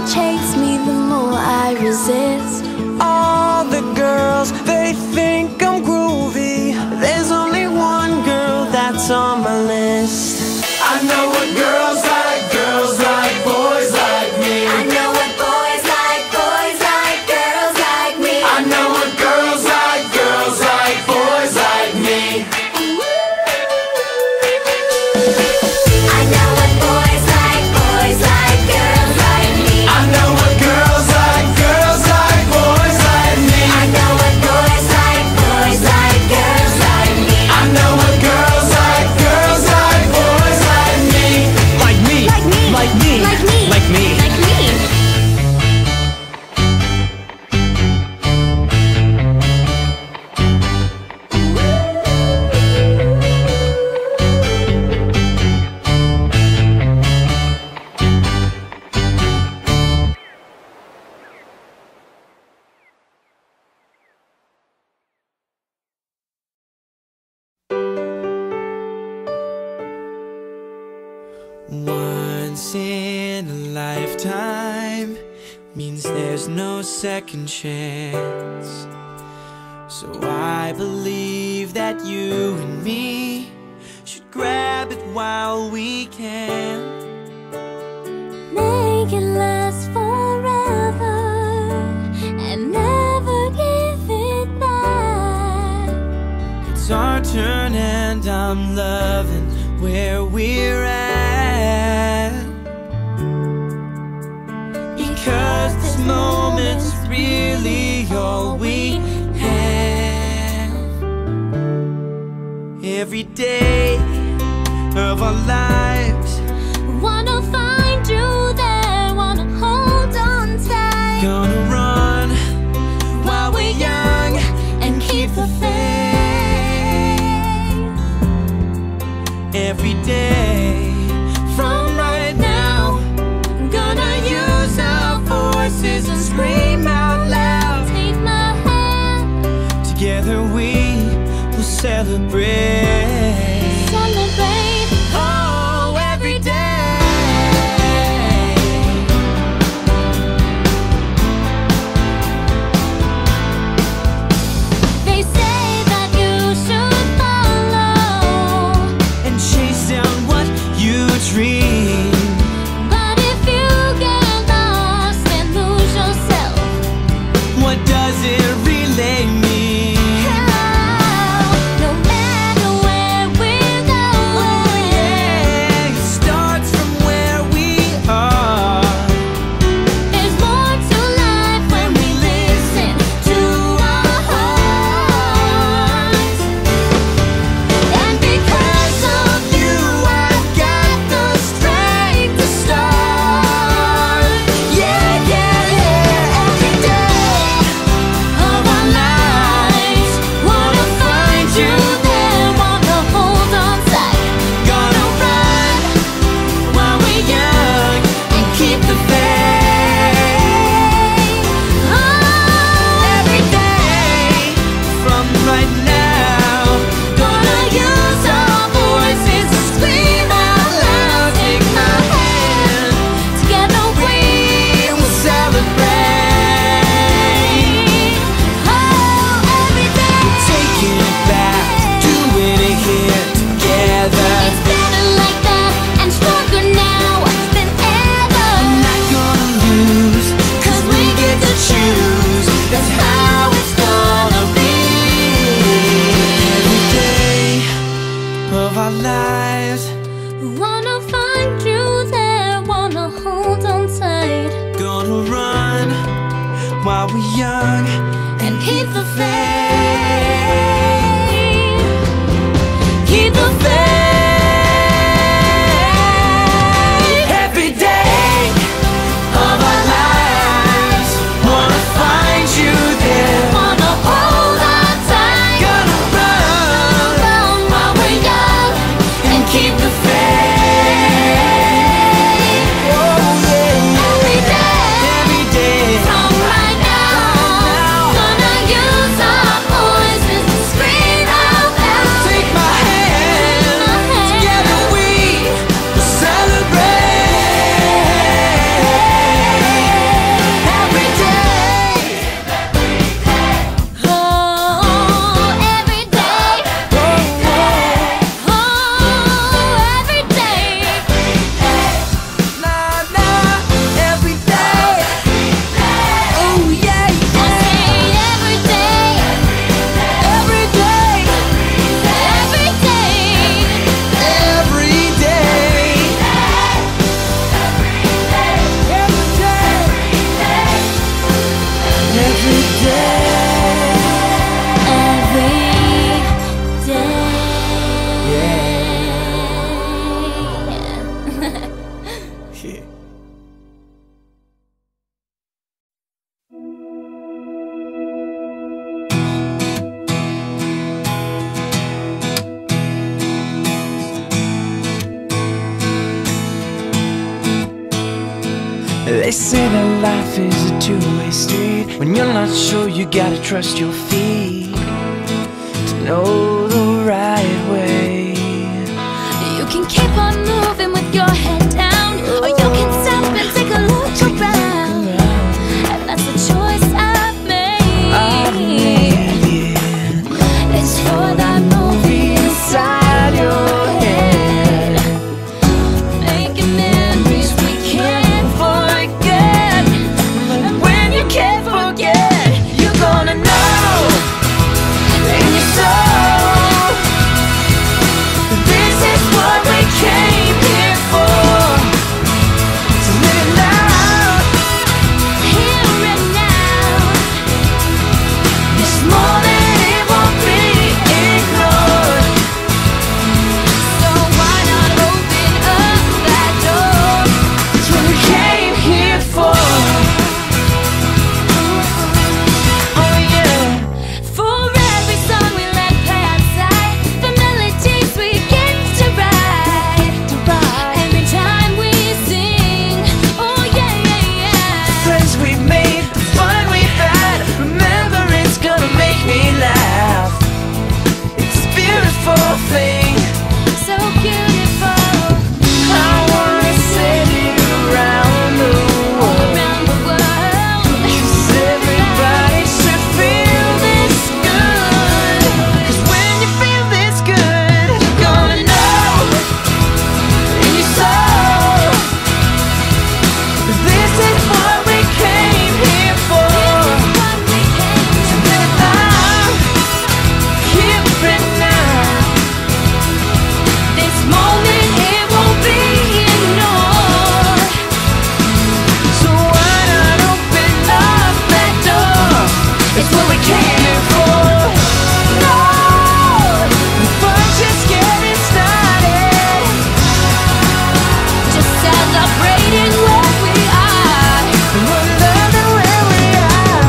chase me, the more I resist. All the girls, they think I'm groovy. There's only one girl that's on my list. I know what girls like boys like me. I know what boys like girls like me. I know what girls like boys like me. I know what boys like girls like me. I know what girls like boys like me. I know what boys like girls like me. I know what girls like boys like me. Like me, Like me. like me, Like me. like me. Like me. Once in a lifetime means there's no second chance. So I believe that you and me should grab it while we can. Make it last forever and never give it back. It's our turn and I'm loving where we're at. Because this moment's really all we have. Every day of our lives, Wanna find you there, wanna hold on tight. gonna run while we're young And keep the faith. every day. From right now, gonna use our voices and scream out loud. Take my hand, Together we will celebrate. celebrate. Oh, every day. They say that you should follow, And chase down what you dream. but if you get lost and lose yourself, What does it really mean? no matter where we're going, Yeah, it starts from where we are. there's more to life when we listen to our hearts. And because of you, I've got the strength to start. Yeah, yeah, yeah. every day of our lives, wanna find you there, wanna hold on tight. Gonna run while we're young and keep the faith. Every day from right now, gonna use our voices to scream out loud. Take my hand, together we will celebrate. every day. Taking it back, doing it here together. It's better like that and stronger now than ever. Not gonna lose, 'cause we get to choose. That's how it's gonna be. Every day of our lives, Wanna find you there, wanna hold on tight. gonna run while we're young And keep the faith. Keep the faith. every day of our lives. Wanna find you there. Wanna hold on tight. Gonna run Run while we're young and keep the faith. Oh yeah, every day. every day. From right now, gonna use our voices to every day. They say that life is a two-way street. When you're not sure, you gotta trust your feet to know the right way. You can keep on moving with your head down, or you can stop and take a look around. And that's the choice I've made. It's for that movie inside your head, making memories we can't forget. And when you can't forget, you're gonna know in your soul, this is what we came here for. So live it loud, here and now. This moment it won't be ignored. So why not open up that door? It's what we came here for. Oh yeah. For every song we let play outside, the melodies we get to write. Every time we sing, oh yeah, yeah, yeah. Friends we've made, the fun we've had, remember it's gonna make me laugh. It's a beautiful thing. So beautiful. I wanna set it around the world. Around the world. 'Cause everybody should feel this good. 'Cause when you feel this good, you're gonna know in your soul, this is what we came here for. So live it loud, here and now. This moment it won't be ignored. So why not open up that door? It's what we came here for. Lord, we're just getting started. Just celebrating where we are. We're loving where we are.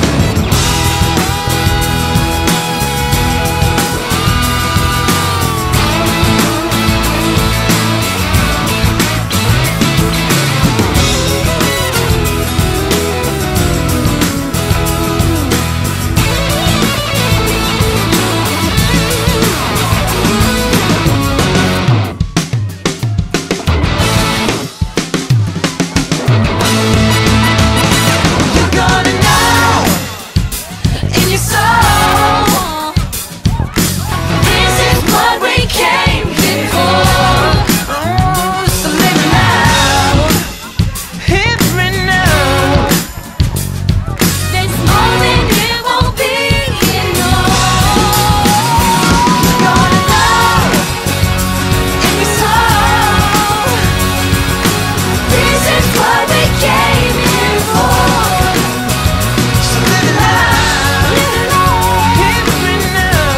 You're gonna know in your soul, this is what we came here for. Oh, so live it loud, here and now. This moment it won't be ignored. You're gonna know in your soul, this is what we came here for. So live it loud, here and now.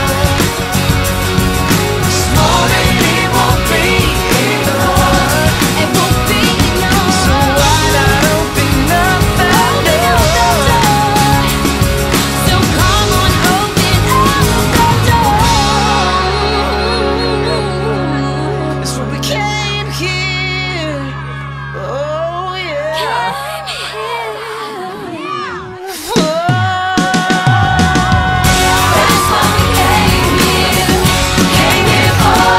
This moment it won't be ignored. It won't be ignored. So why not open up that door? So come on, open up the door. It's what we came here. Oh yeah. That's what we came here for.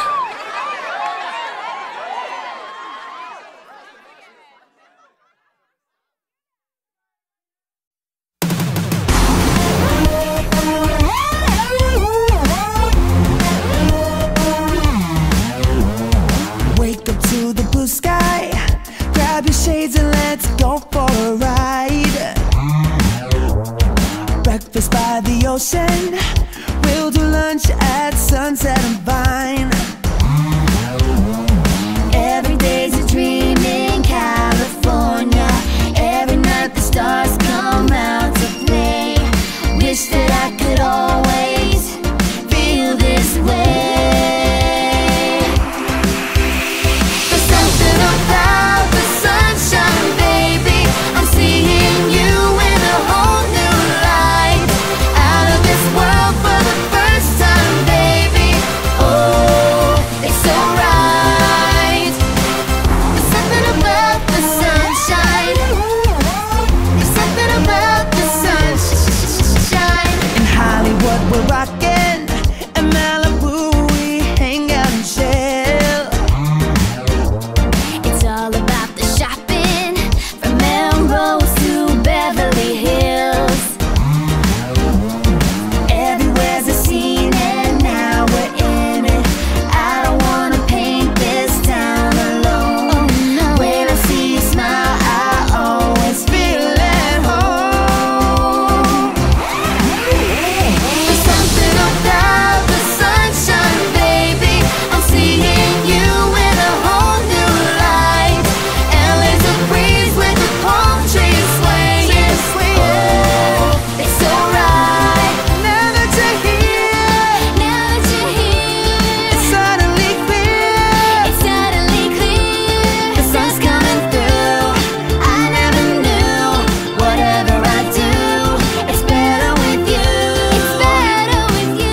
Wake up to the blue sky, grab your shades and let's go for a ride. Breakfast by the ocean, we'll do lunch at sunset and Vine. Every day's a dream in California. Every night the stars come out to close to Beverly Hills. Everywhere's a scene and now we're in it. I don't wanna paint this town alone. When I see you smile, I always feel at home. There's something about the sunshine, baby. I'm seeing you in a whole new light. And there's a breeze with the palm trees swaying. Oh, it's so right. Now that you're here, it's suddenly clear. It's suddenly clear. The sun's coming through. I never knew. Whatever I do, it's better with you. It's better with you.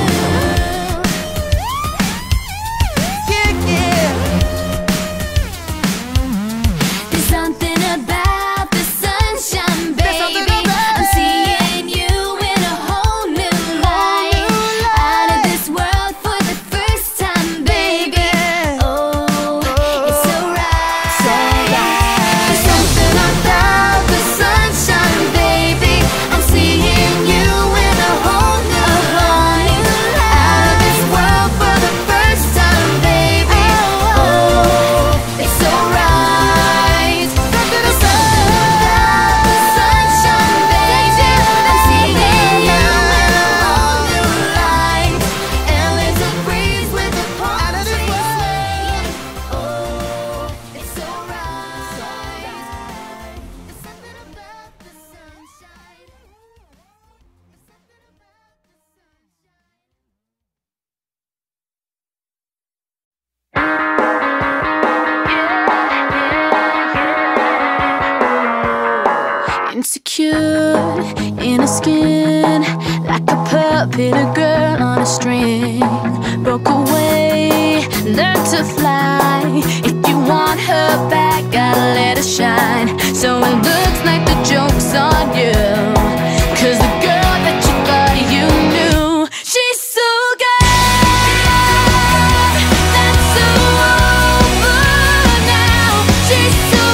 There's something about the sunshine, baby. I'm seeing you in a whole new light. Out of this world for the first time, baby. Oh, it's so right. There's something about the sunshine, baby. I'm seeing you in a whole new light. Out of this world for the first time, baby. Oh, it's so right. There's something about the sunshine, baby. I'm seeing you in a whole new light. And there's a breeze with the palm trees swaying. Oh, it's so right. There's something about the sunshine. Insecure in her skin, like a puppet, a girl on a string. Broke away, learned to fly. If you want her back, gotta let her shine. So it looks like the joke's on you, 'cause the girl that you thought you knew, she's so gone. That's so over now. She's so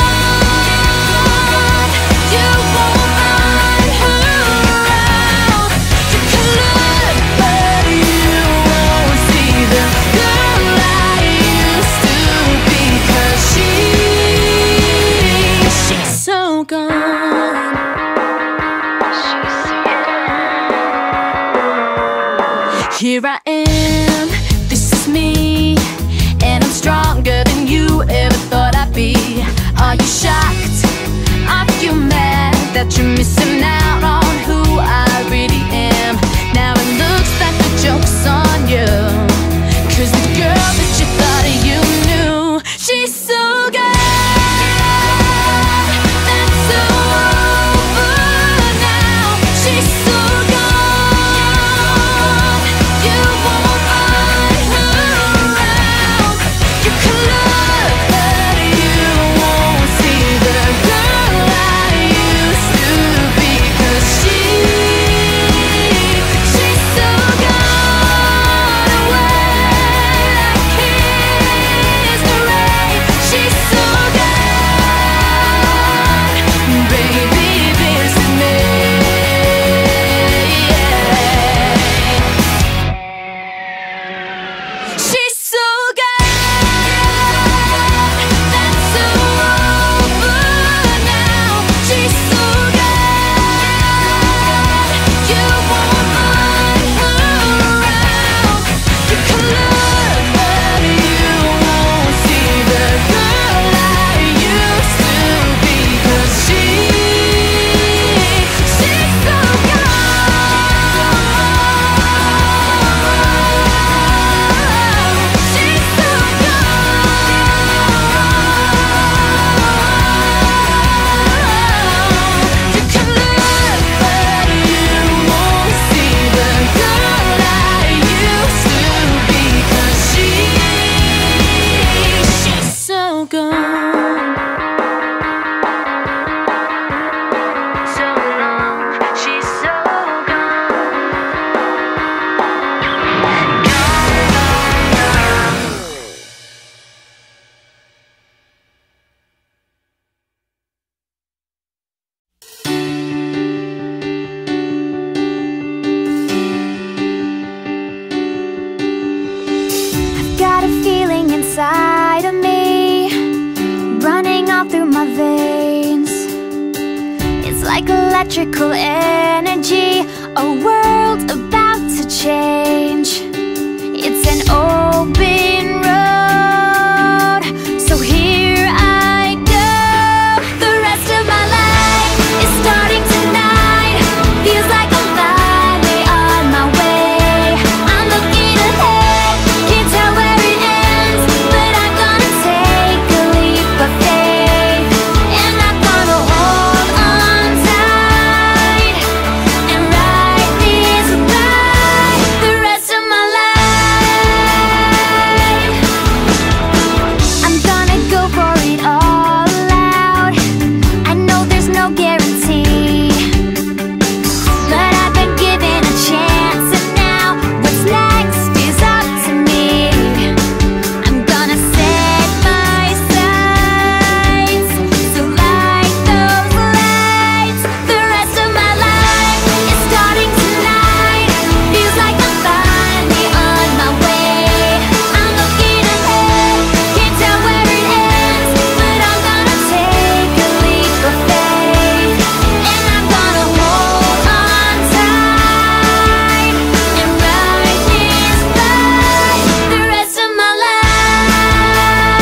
gone. You won't find her around. You can look, but you won't see the girl I used to be. 'Cause she's so gone. Here I am, this is me, and I'm stronger than you ever thought I'd be. Are you shocked? Are you mad that you're missing out on who I really am? Now it looks like the joke's on you, 'cause the girl that you thought you knew, she's so gone. That's so over now. She's so gone. You like electrical energy, a world about to change. It's an open road, so here I go. The rest of my life is starting tonight. Feels like I'm finally on my way. I'm looking ahead, can't tell where it ends, but I'm gonna take a leap of faith, and I'm gonna hold on tight and ride this ride the rest of my life. I'm gonna go for it all out. I know there's no guarantee, but I've been given a chance, and now what's next is up to me. I'm gonna set my sights, so light those lights. The rest of my life is starting tonight. Feels like I'm finally on my way. I'm looking ahead, can't tell where it ends, but I'm gonna take a leap of faith, and I'm gonna hold on tight and ride this ride the rest of my life.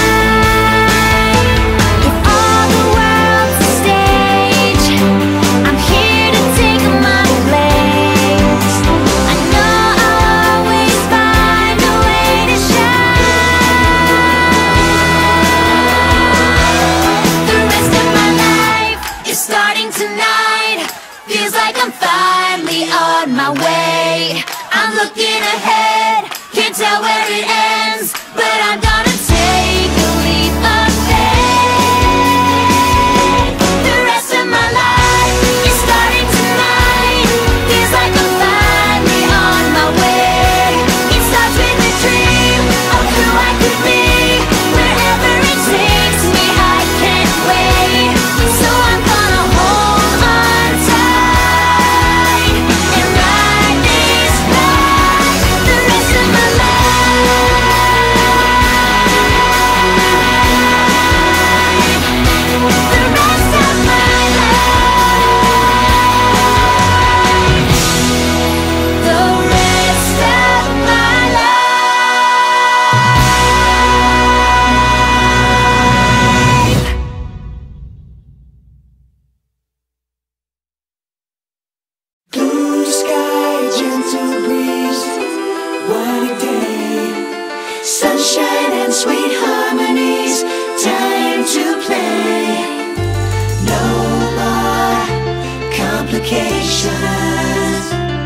If all the world's a stage, I'm here to take my place. I know I'll always find a way to shine. The rest of my life is starting tonight. Feels like I'm finally on my way. I'm looking ahead, can't tell where it ends, but I'm gonna take a leap of faith. The rest of my life is starting tonight. Feels like I'm finally on my way. It starts with a dream of who I could be. Wherever it takes me, I can't wait. So I'm gonna hold on tight and ride this ride the rest of my life. The rest of my life. The rest of my life. Blue sky, gentle breeze, one day, sunshine and sweet harmonies, time to play. No more complications.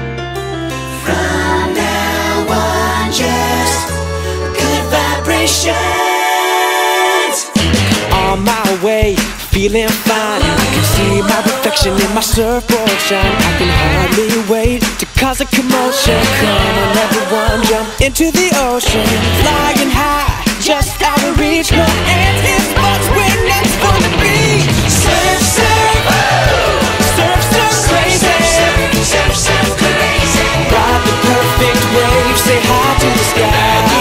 From now on, just good vibrations. On my way, feeling fine. I can see my reflection in my surfboard shine. I can hardly wait to cause a commotion. Come on, everyone, jump into the ocean. Flying high, just out of reach. No ends, it's spots we're next for the beach. Surf, surf, surf, surf, crazy. Surf, surf, crazy. Ride the perfect wave, say hi to the sky.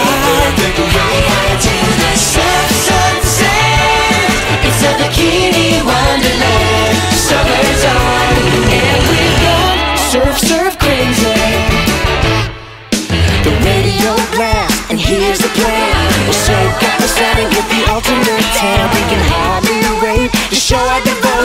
Surf, sunset, It's a bikini wonderland. Summer's on, and we're gone. Surf, surf, crazy. The radio blast, and here's the plan. We'll soak up the sun and get the ultimate tan. We can hardly wait to show our devotion.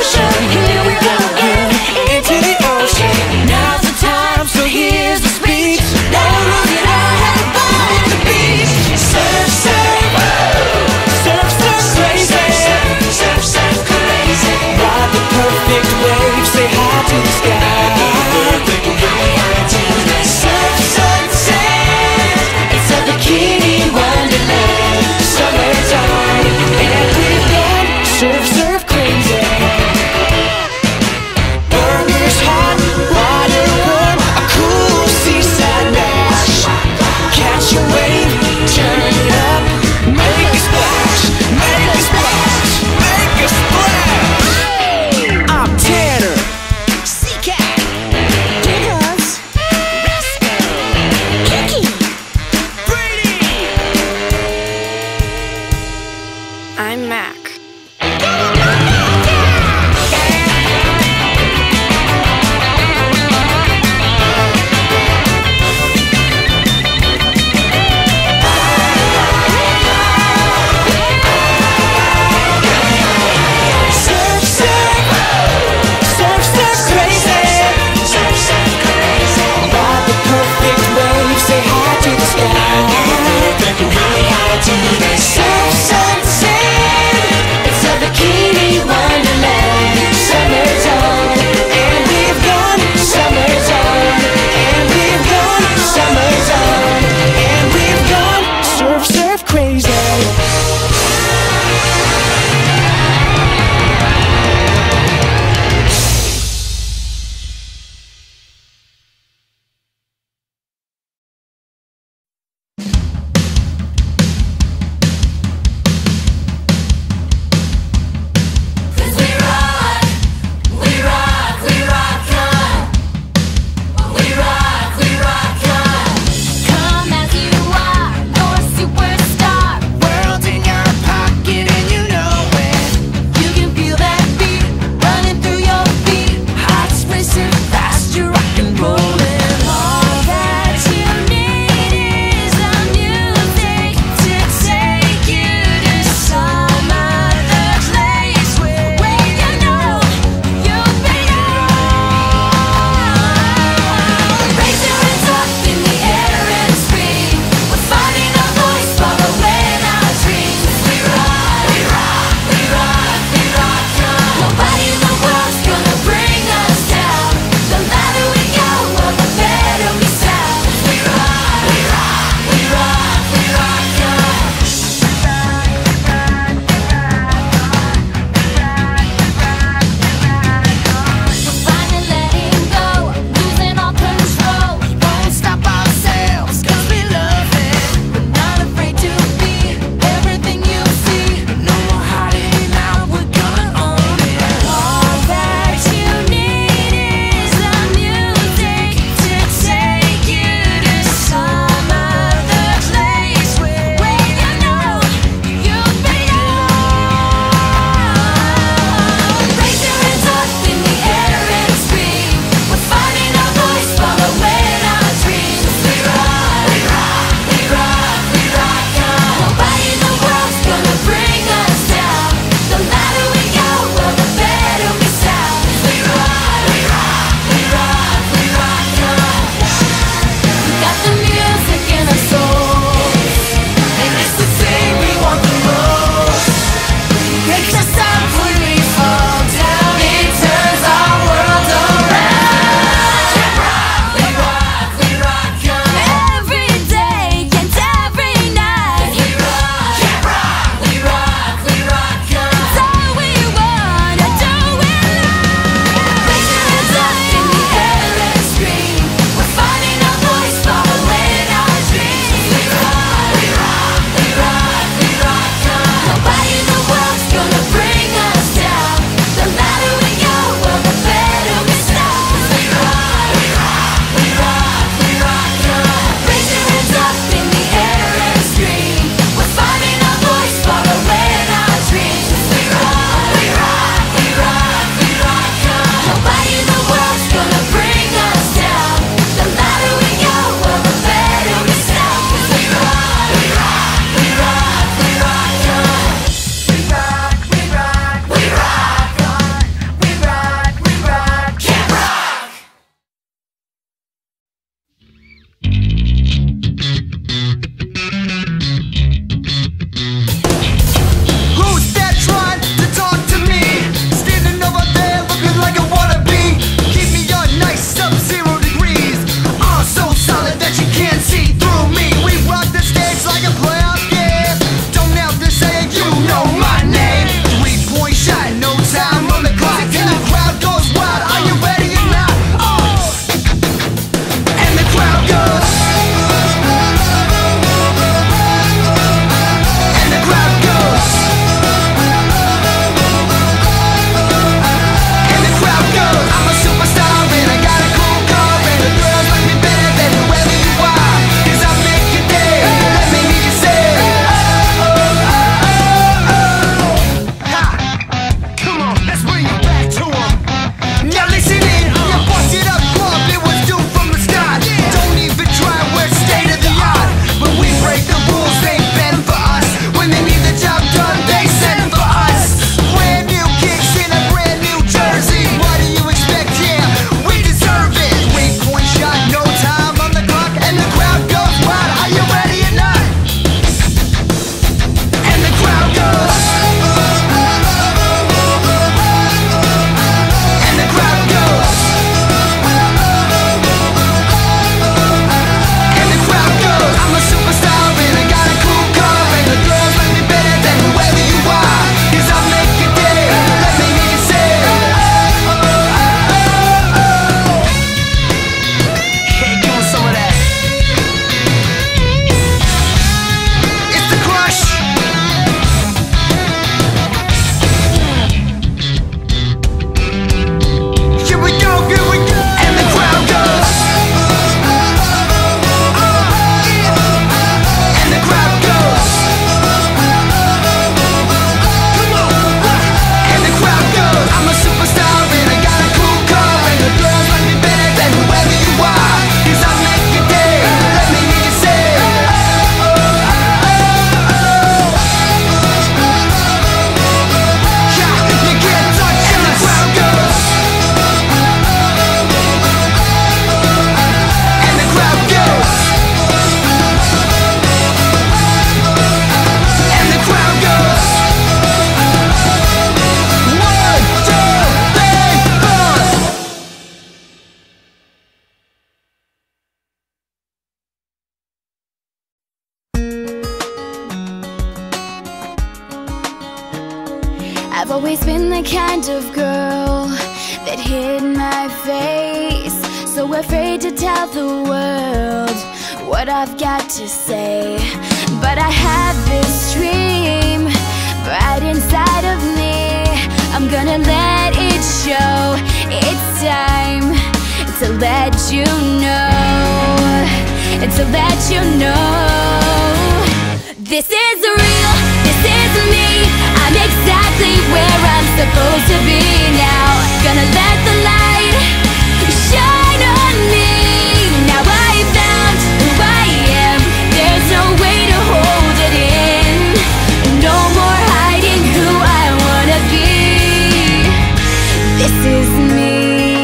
always been the kind of girl that hid my face, so afraid to tell the world what I've got to say. But I have this dream right inside of me. I'm gonna let it show. It's time to let you know, to let you know. This is real, this is me. I'm exactly where I'm supposed to be now. Gonna let the light shine on me. Now I found who I am. There's no way to hold it in. No more hiding who I wanna be. This is me.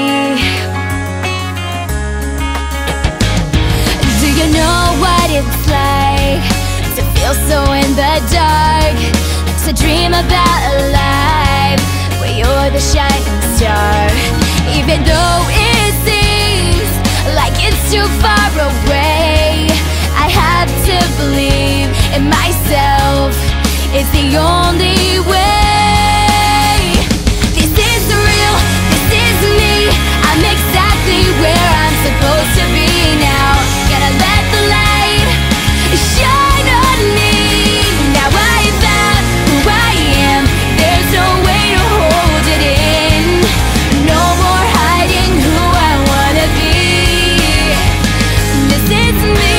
Do you know what it's like to feel so in the dark? To dream about a life where you're the shining star. Even though it seems like it's too far away, I have to believe in myself. It's the only way. This is real, this is me. I'm exactly where I'm supposed to be now. Gonna let the light shine on me. Now I found who I am. There's no way to hold it in. No more hiding who I wanna be. This is me.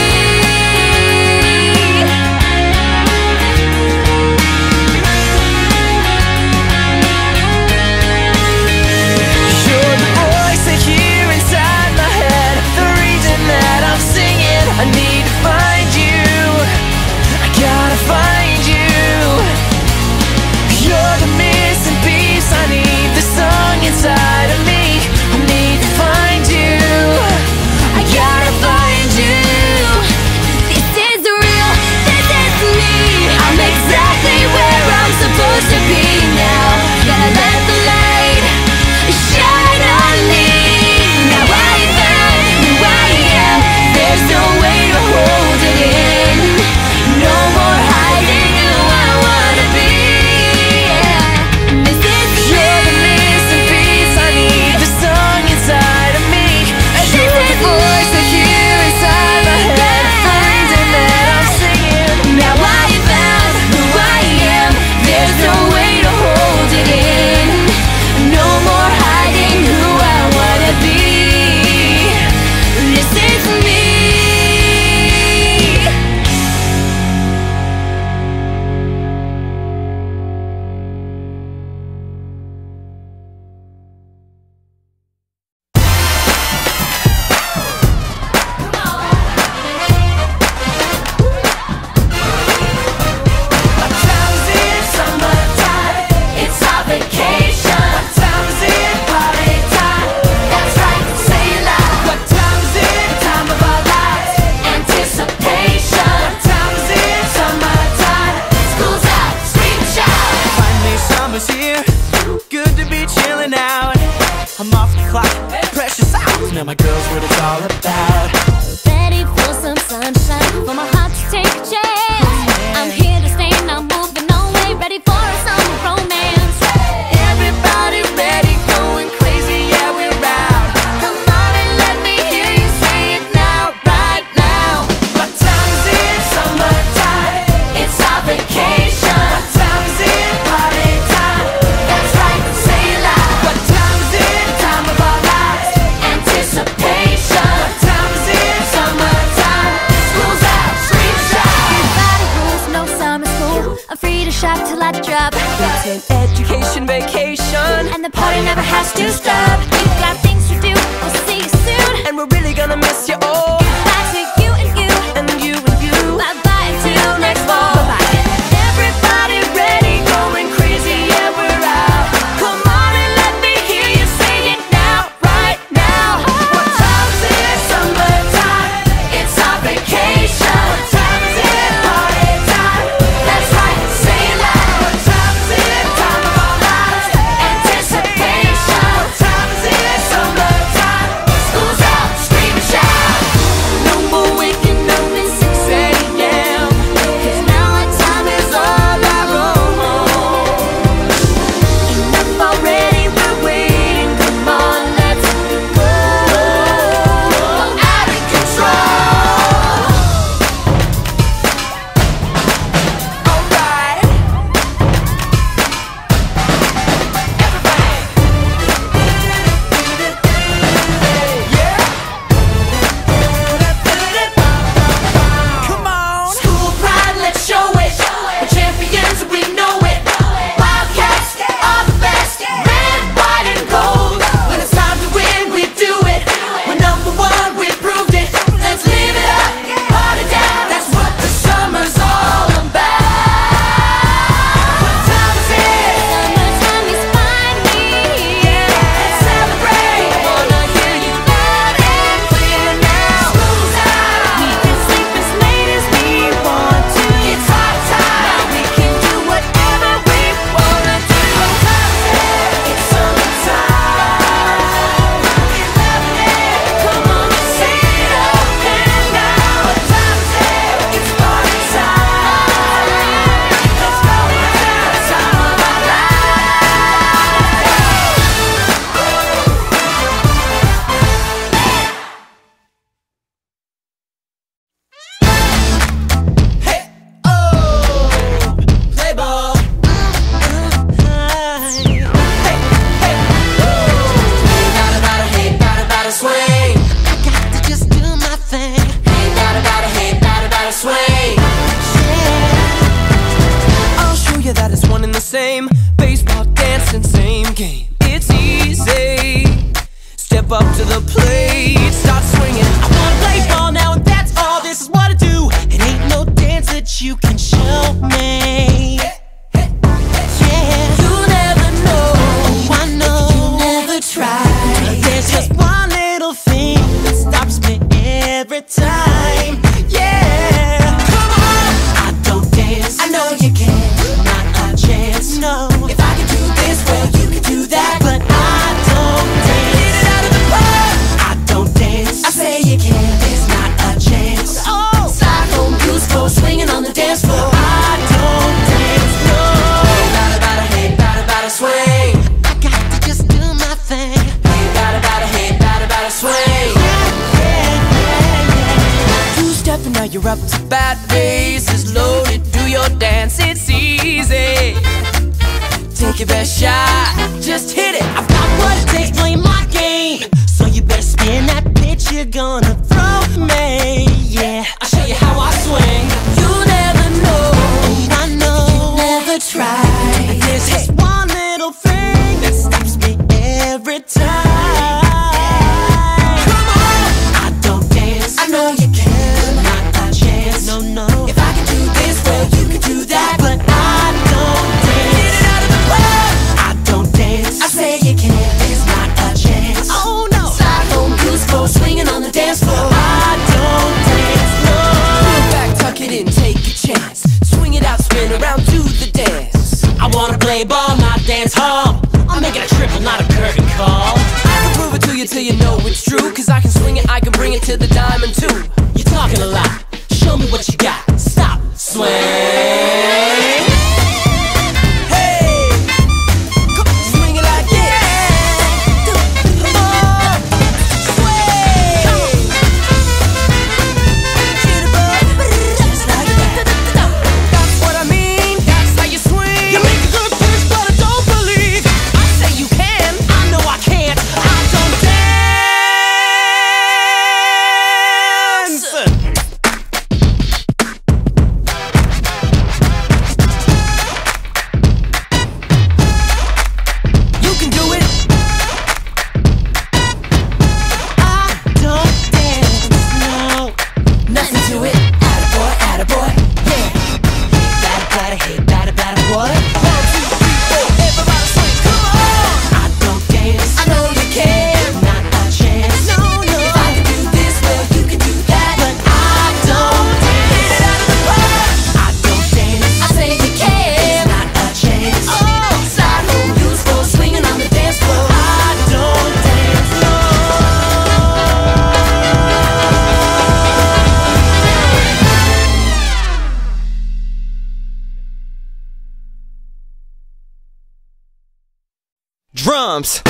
You're the voice I hear inside my head, the reason that I'm singing. I need to find you, I gotta find you. You're the missing piece, I need the song inside of me. I need to find you, I gotta find you. This is real, this is me. I'm exactly where I'm supposed to be now. Gonna let the light shine on me. Now I found who I am. There's no way to hold it in. No more hiding who I wanna be. This is You're the missing piece, I need the song inside of me. You're the voice I hear inside my head, the reason that I'm singing. Now I found who I am. There's no way to hold it in. No more hiding who I wanna be. This is me. What time is it? Summertime. It's our vacation. What time is it? Party time. That's right, say it loud. What time is it? Time of our lives. Anticipation. What time is it? Summertime. School's out, scream shout. Finally summer's here, good to be chilling out. I'm off the clock, precious hours. Now my girl's what it's all about. Ready for some sunshine, for my heart to take a chance. I'm here to stay, not moving away. Ready for a summer romance. Everybody ready, going crazy, yeah, we're out. Come on and let me hear you say it now, right now. What time is it? Summertime. It's our vacation. What time is it? Party time. That's right, say it loud. What time is it? Time of our lives. Anticipation. What time is it? Summertime. School's out, scream shout. Nobody rules, no summer school. I'm free to shop till I drop. It's an education vacation, And the party never has to stop. We've got things to do, we'll see you soon. and we're really gonna miss you all. Back to you and you. And you and you. Bye-bye until next fall. Bye-bye. Everybody ready, going crazy, yeah, we're out. Come on and let me hear you sing it now, right now. What time is it? Summertime. It's our vacation. What time is it? Party time. That's right, say it loud. What time is it? Time of our lives. Anticipation. What time little thing that stops me every time. Yeah. Come on. I don't dance. I know you can. Not a chance. No. If I can do this, well, you can do that. But I don't dance. Get it out of the park. I don't dance. I say you can. There's not a chance. Oh. Slide home, blues floor, swinging on the dance floor. I don't dance. No. Hey, bada, swing. I got to just do my thing. Hey, bada, swing. Two-step and now you're up to bat. Bass is loaded. Do your dance, it's easy. Take your best shot, just hit it. I've got what it takes, play my game. So you better spin that pitch you're gonna throw me. Yeah, I'll show you how I swing. You'll never know. Oh, I know. You never try. There's just one little thing that stops me every time. Come on. I don't dance. I know you can. Not a chance. No, no. If I can do this, well, you can do that. But I don't dance. Get it out of the club. I don't dance. I say you can. There's not a chance. Oh, no. Slide home, blues floor, swinging on the dance floor. I don't dance, no. Pull back, tuck it in, take a chance. Swing it out, spin around, do the dance. I wanna play ball, not dance hall. I'm making a triple, not a curtain call. I can prove it to you till you know it's true. Cause I can swing it, I can bring it to the diamond too. You're talking a lot, show me what you got. Stop, swing. Hey, come on, swing it like yeah. Oh, swing. Just like that. That's what I mean, that's how you swing. You make a good pitch, but I don't believe. I say you can, I know I can't. I don't dance. You can do it. I don't dance, no. Nothing to it. Attaboy, yeah. Hey, bada, what? 1, 2, 3, 4, everybody swing, come on! I don't dance. I know you can. Not a chance. No, no. If I can do this, well, you can do that. But I don't dance. Get it out of the park. I don't dance. I say you can. Not a chance. Oh, slide home, blues floor, swinging on the dance floor. I don't dance, no. Drums.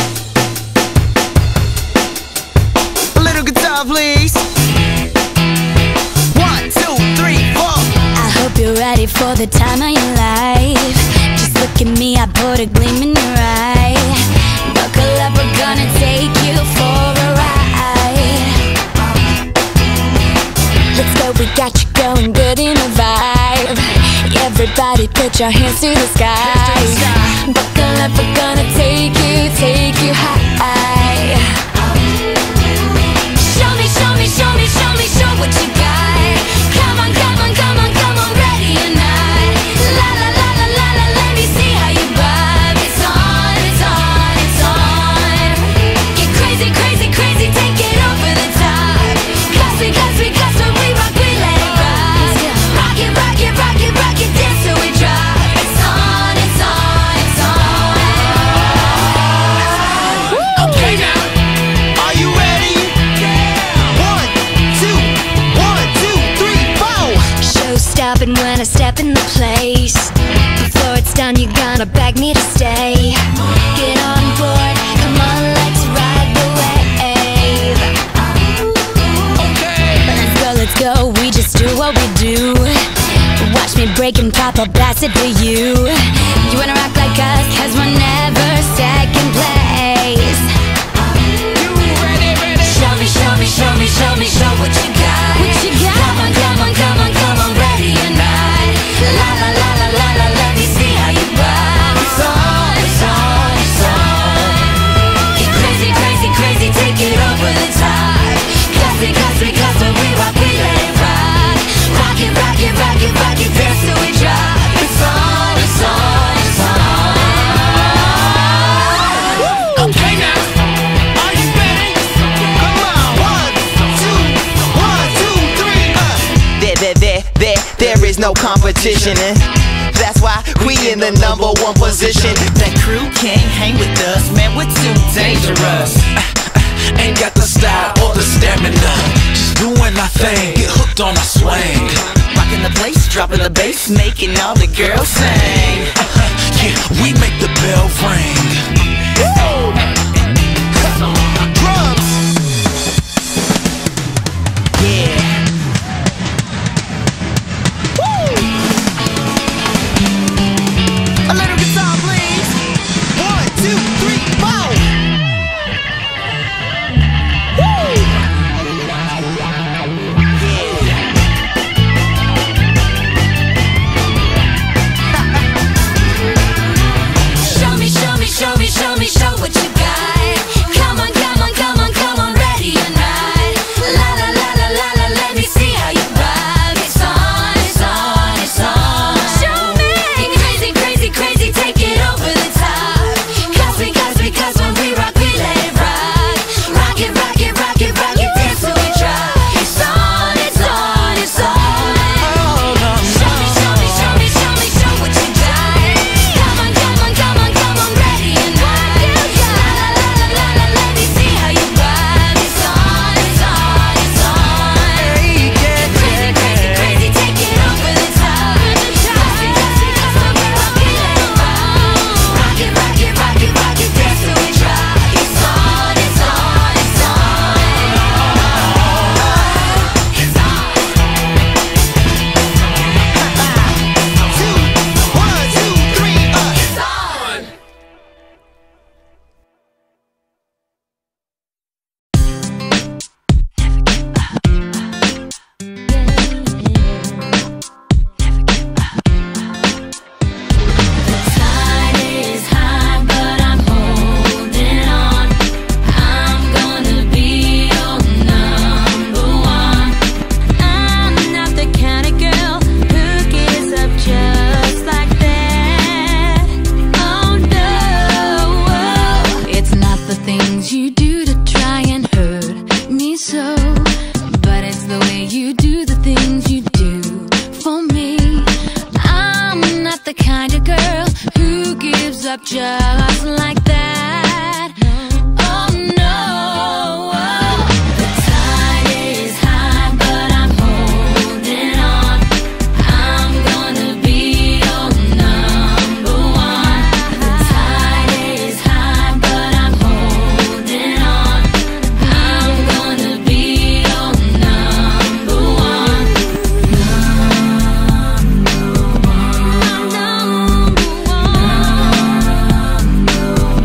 A little guitar, please. 1, 2, 3, 4. I hope you're ready for the time of your life. Just look at me, I put a gleam in your eye. Buckle up, we're gonna take you for a ride. Let's go, we got you going good in a vibe. Everybody put your hands to the sky. Buckle up, we're gonna take you high. Show me, show me, show me, show me, show what you got. Come on, come on, come on, come on, ready or not. La la la la la la, let me see how you vibe. It's on, it's on, it's on. Get crazy, crazy, crazy, take it over the top. Cause when we rock, we let it rock. Rock it, rock it, rock it, rock it, dance till we drop. It's on, it's on, it's on. Okay now, are you ready? 1, 2, 3, 4. Show stopping when I step in the place. Before it's done, you're gonna beg me to stay. Get on board, come on, let's ride the wave. Let's go, we just do what we do. Watch me break and pop, I'll blast it to you. You wanna rock like us, cause we're never second place. Show me, show me, show me, show me, show what you got. Come on, come on, come on, come on, ready or not. La la la la la la, let me see how you vibe. It's on, it's on, it's on. Get crazy, crazy, crazy, take it over the top. Cause when we rock, we let it rock. Rock it, rock it, rock it, rock it, dance till we drop. It's on, it's on. is no competition, and that's why we in the #1 position. That crew can't hang with us, man, we're too dangerous. Ain't got the style or the stamina, just doing our thing, get hooked on our swing. Rocking the place, dropping the bass, making all the girls sing. Yeah, we make the bell ring. Drums. Yeah. A little guitar, please. 1, 2, 3, 4. Show me, show me, show me, show me, show what you got. Come on, come on, come on, come on, ready or not. La la la la la la, let me see how you rock. It's on, it's on, it's on. Show me. Get crazy, crazy, crazy, take it over the top. Because when we rock, we let it rock. Rock it, rock it, rock it, rock it, dance till we drop. It's on, it's on, it's on. Show me, show me, show me, show me, show what you got. Come on, come on, come on, come on, ready or not. La la la la la la, let me see how you rock. It's on, it's on, it's on. Crazy, crazy, crazy, take it over the top. Because when we rock, we let it rock. Rock it, rock it, rock it, rock it, dance till we drop. It's on, it's on, it's on. It's on. 1, 2, 3, It's on. Tide is high, but I'm holding on. I'm gonna be your #1. I'm not the kind of girl who gives up just like that. Oh no, it's not the things you do to try and hurt me so, but it's the way you do the things you do for me. I'm not the kind of girl who gives up just like that. Oh no. The tide is high, but I'm holding on. I'm gonna be your #1. The tide is high, but I'm holding on. I'm gonna be your #1. #1.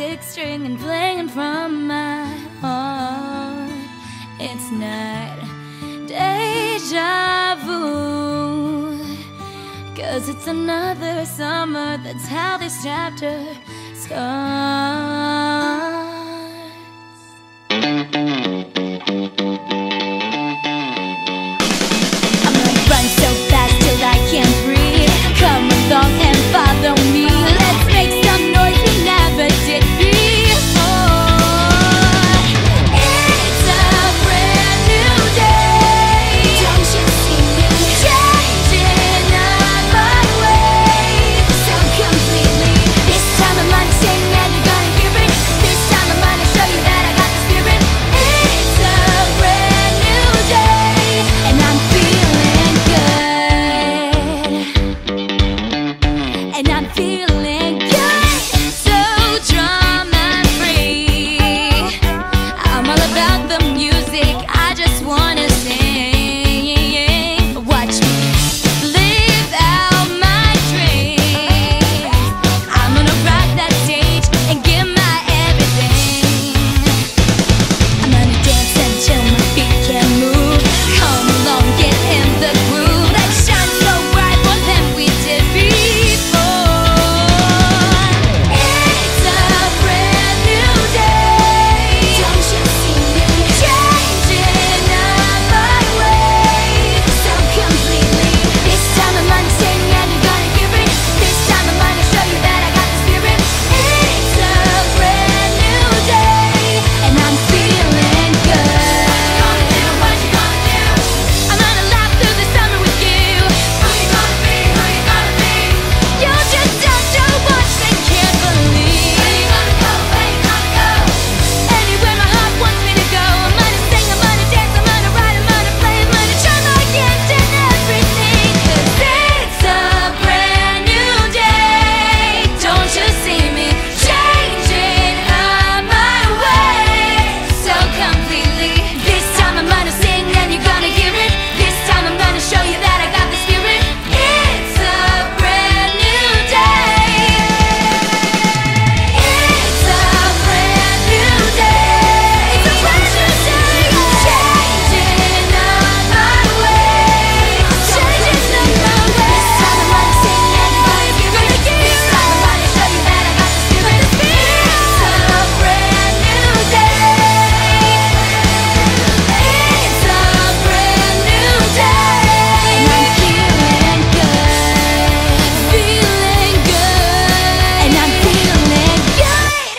sixth string and playing from my heart. It's not deja vu, 'cause it's another summer. That's how this chapter starts. I'm gonna run so fast till I can't breathe. Come along and follow me. Let's make some noise we never did before. It's a brand new day. Don't you see me changing on my way so completely? This time I'm gonna sing and you're gonna hear it. This time I'm gonna show you that I got the spirit. It's a brand new day and I'm feeling good. And I'm feeling good, so drama-free. I'm all about the music, I just wanna sing. Watch me live out my dreams. I'm gonna rock that stage and give my everything. I'm gonna dance until my feet can't move. Come along, get in the groove. Let's shine so bright more than we did before. It's a brand new day. Don't you see me changing on my way so completely? This time I'm gonna sing and you're gonna hear it. This time I'm gonna show you that I got the spirit. It's a brand new day and I'm feeling good. What you gonna do? I'm gonna laugh through the summer with you. Who you gonna be? Who you gonna be? You just don't know what they can't believe. Where you gonna go? Where you gonna go? Anywhere my heart wants me to go. I'm gonna sing, I'm gonna dance, I'm gonna ride, I'm gonna play, I'm gonna try my hand in everything. 'Cause it's a brand new day. Don't you see me changing on my way so completely? This time I'm gonna sing and you're gonna hear it. This time I'm gonna show you that I got the spirit. It's a brand new day. It's a brand new day. It's a brand new day. Changing on my way. Changing on my way. This time I'm gonna sing and you're gonna hear it. This time I'm gonna show you that I got the spirit. It's a brand new day. It's a brand new day. And I'm feeling good. And I'm feeling good.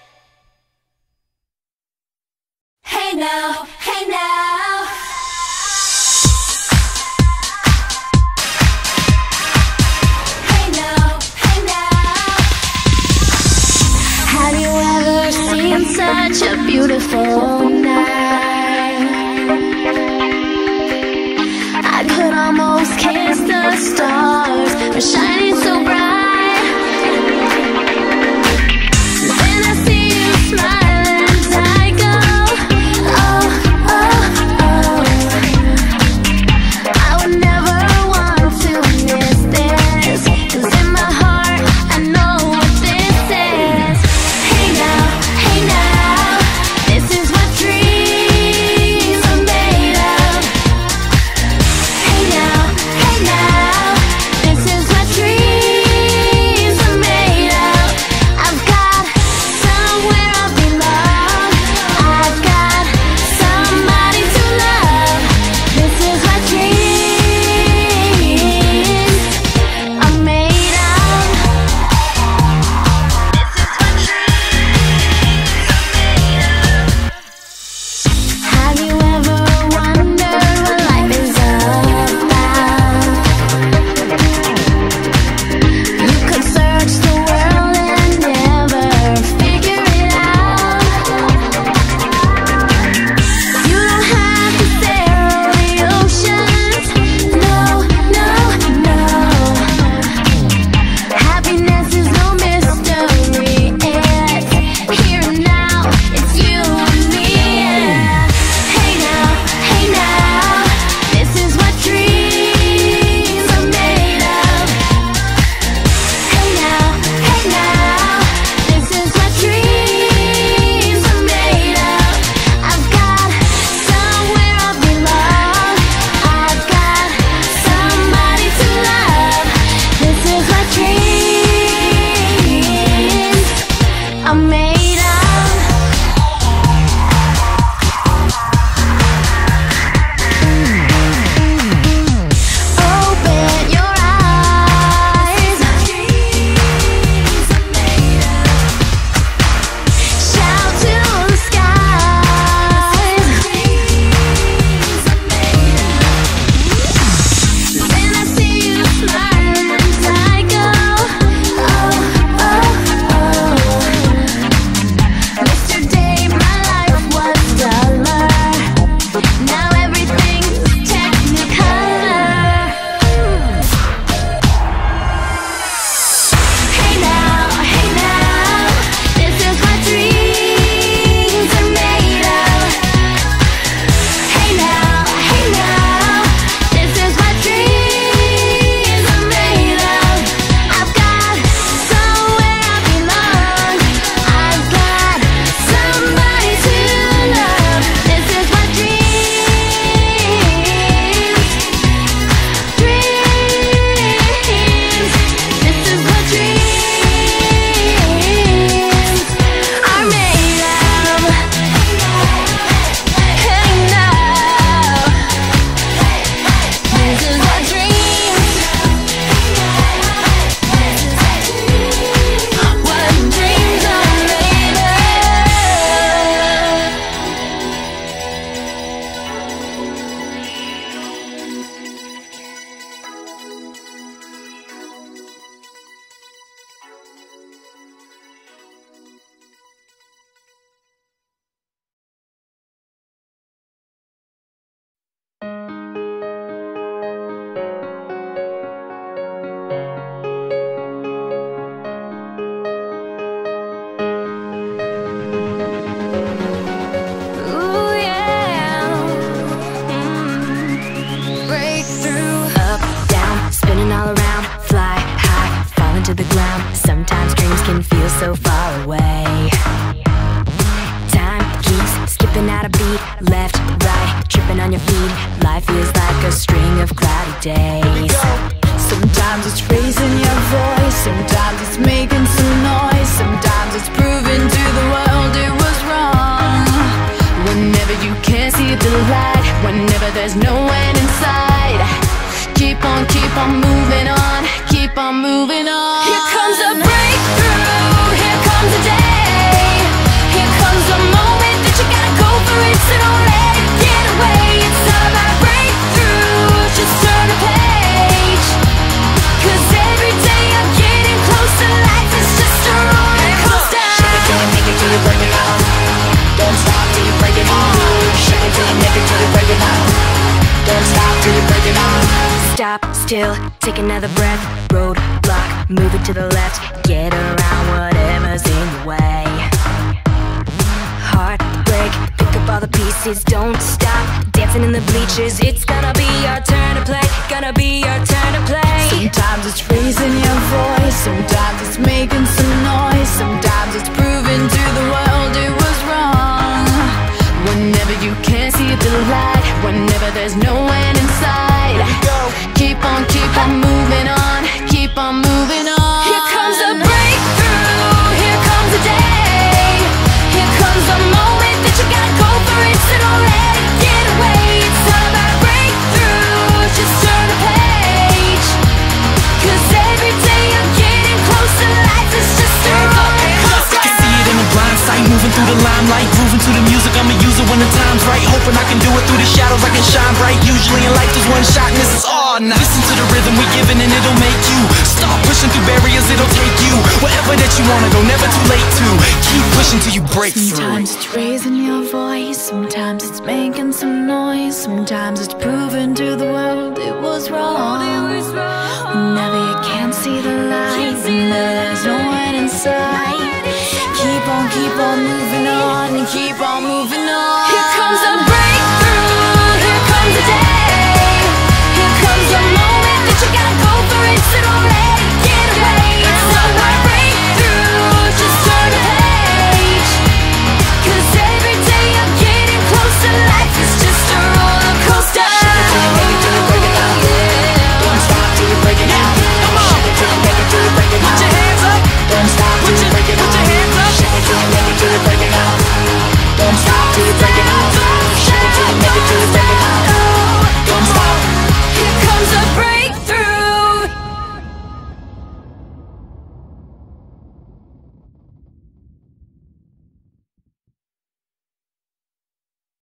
Hey now, hey now. Hey now, hey now. Have you ever seen such a beautiful night? I could almost kiss the stars for shining so bright. Then I see you smile and I go, oh, oh. gotta beat left, right, tripping on your feet. Life is like a string of cloudy days. Sometimes it's raising your voice, sometimes it's making some noise, sometimes it's proving to the world it was wrong. Whenever you can't see the light, whenever there's no end in sight, keep on moving on, keep on moving on. Here comes a breakthrough, here comes a day, here comes a moment that you gotta go for it, so don't let it get away. It's all about breakthrough, just turn a page, 'cause every day you're getting closer, life is just a roller coaster. Shake it till you make it till you break it down. Don't stop till you break it down. Shake it till you make it till you break it down. Don't stop till you break it down. Stop, still, take another breath. Roadblock, move it to the left. Get around whatever's in your way. Heartbreak, pick up all the pieces. Don't stop, dancing in the bleachers. It's gonna be our turn to play. Gonna be our turn to play. Sometimes it's raising your voice, sometimes it's making some noise, sometimes it's proving to the world it was wrong. Whenever you can't see the light, whenever there's no end in sight, keep on moving on, keep on moving on. Here comes a breakthrough, here comes a day, here comes a moment that you gotta go for it, so don't let it get away. It's all about breakthrough, just turn a page, 'cause every day you're getting closer, life is just a roller coaster. I can see it in the blind sight, moving through the limelight, grooving to the music. I'm a user when the time's right, hoping I can do it through the shadows. I can shine bright. Usually in life there's one shot and this is all night. Listen to the rhythm we giving and it'll make you start pushing through barriers. It'll take you wherever that you wanna go. Never too late to keep pushing till you break through. Sometimes it's raising your voice, sometimes it's making some noise, sometimes it's proving to the world it was wrong. Whenever you can't see the light, whenever there's no one inside, keep on moving on, keep on moving on. Here comes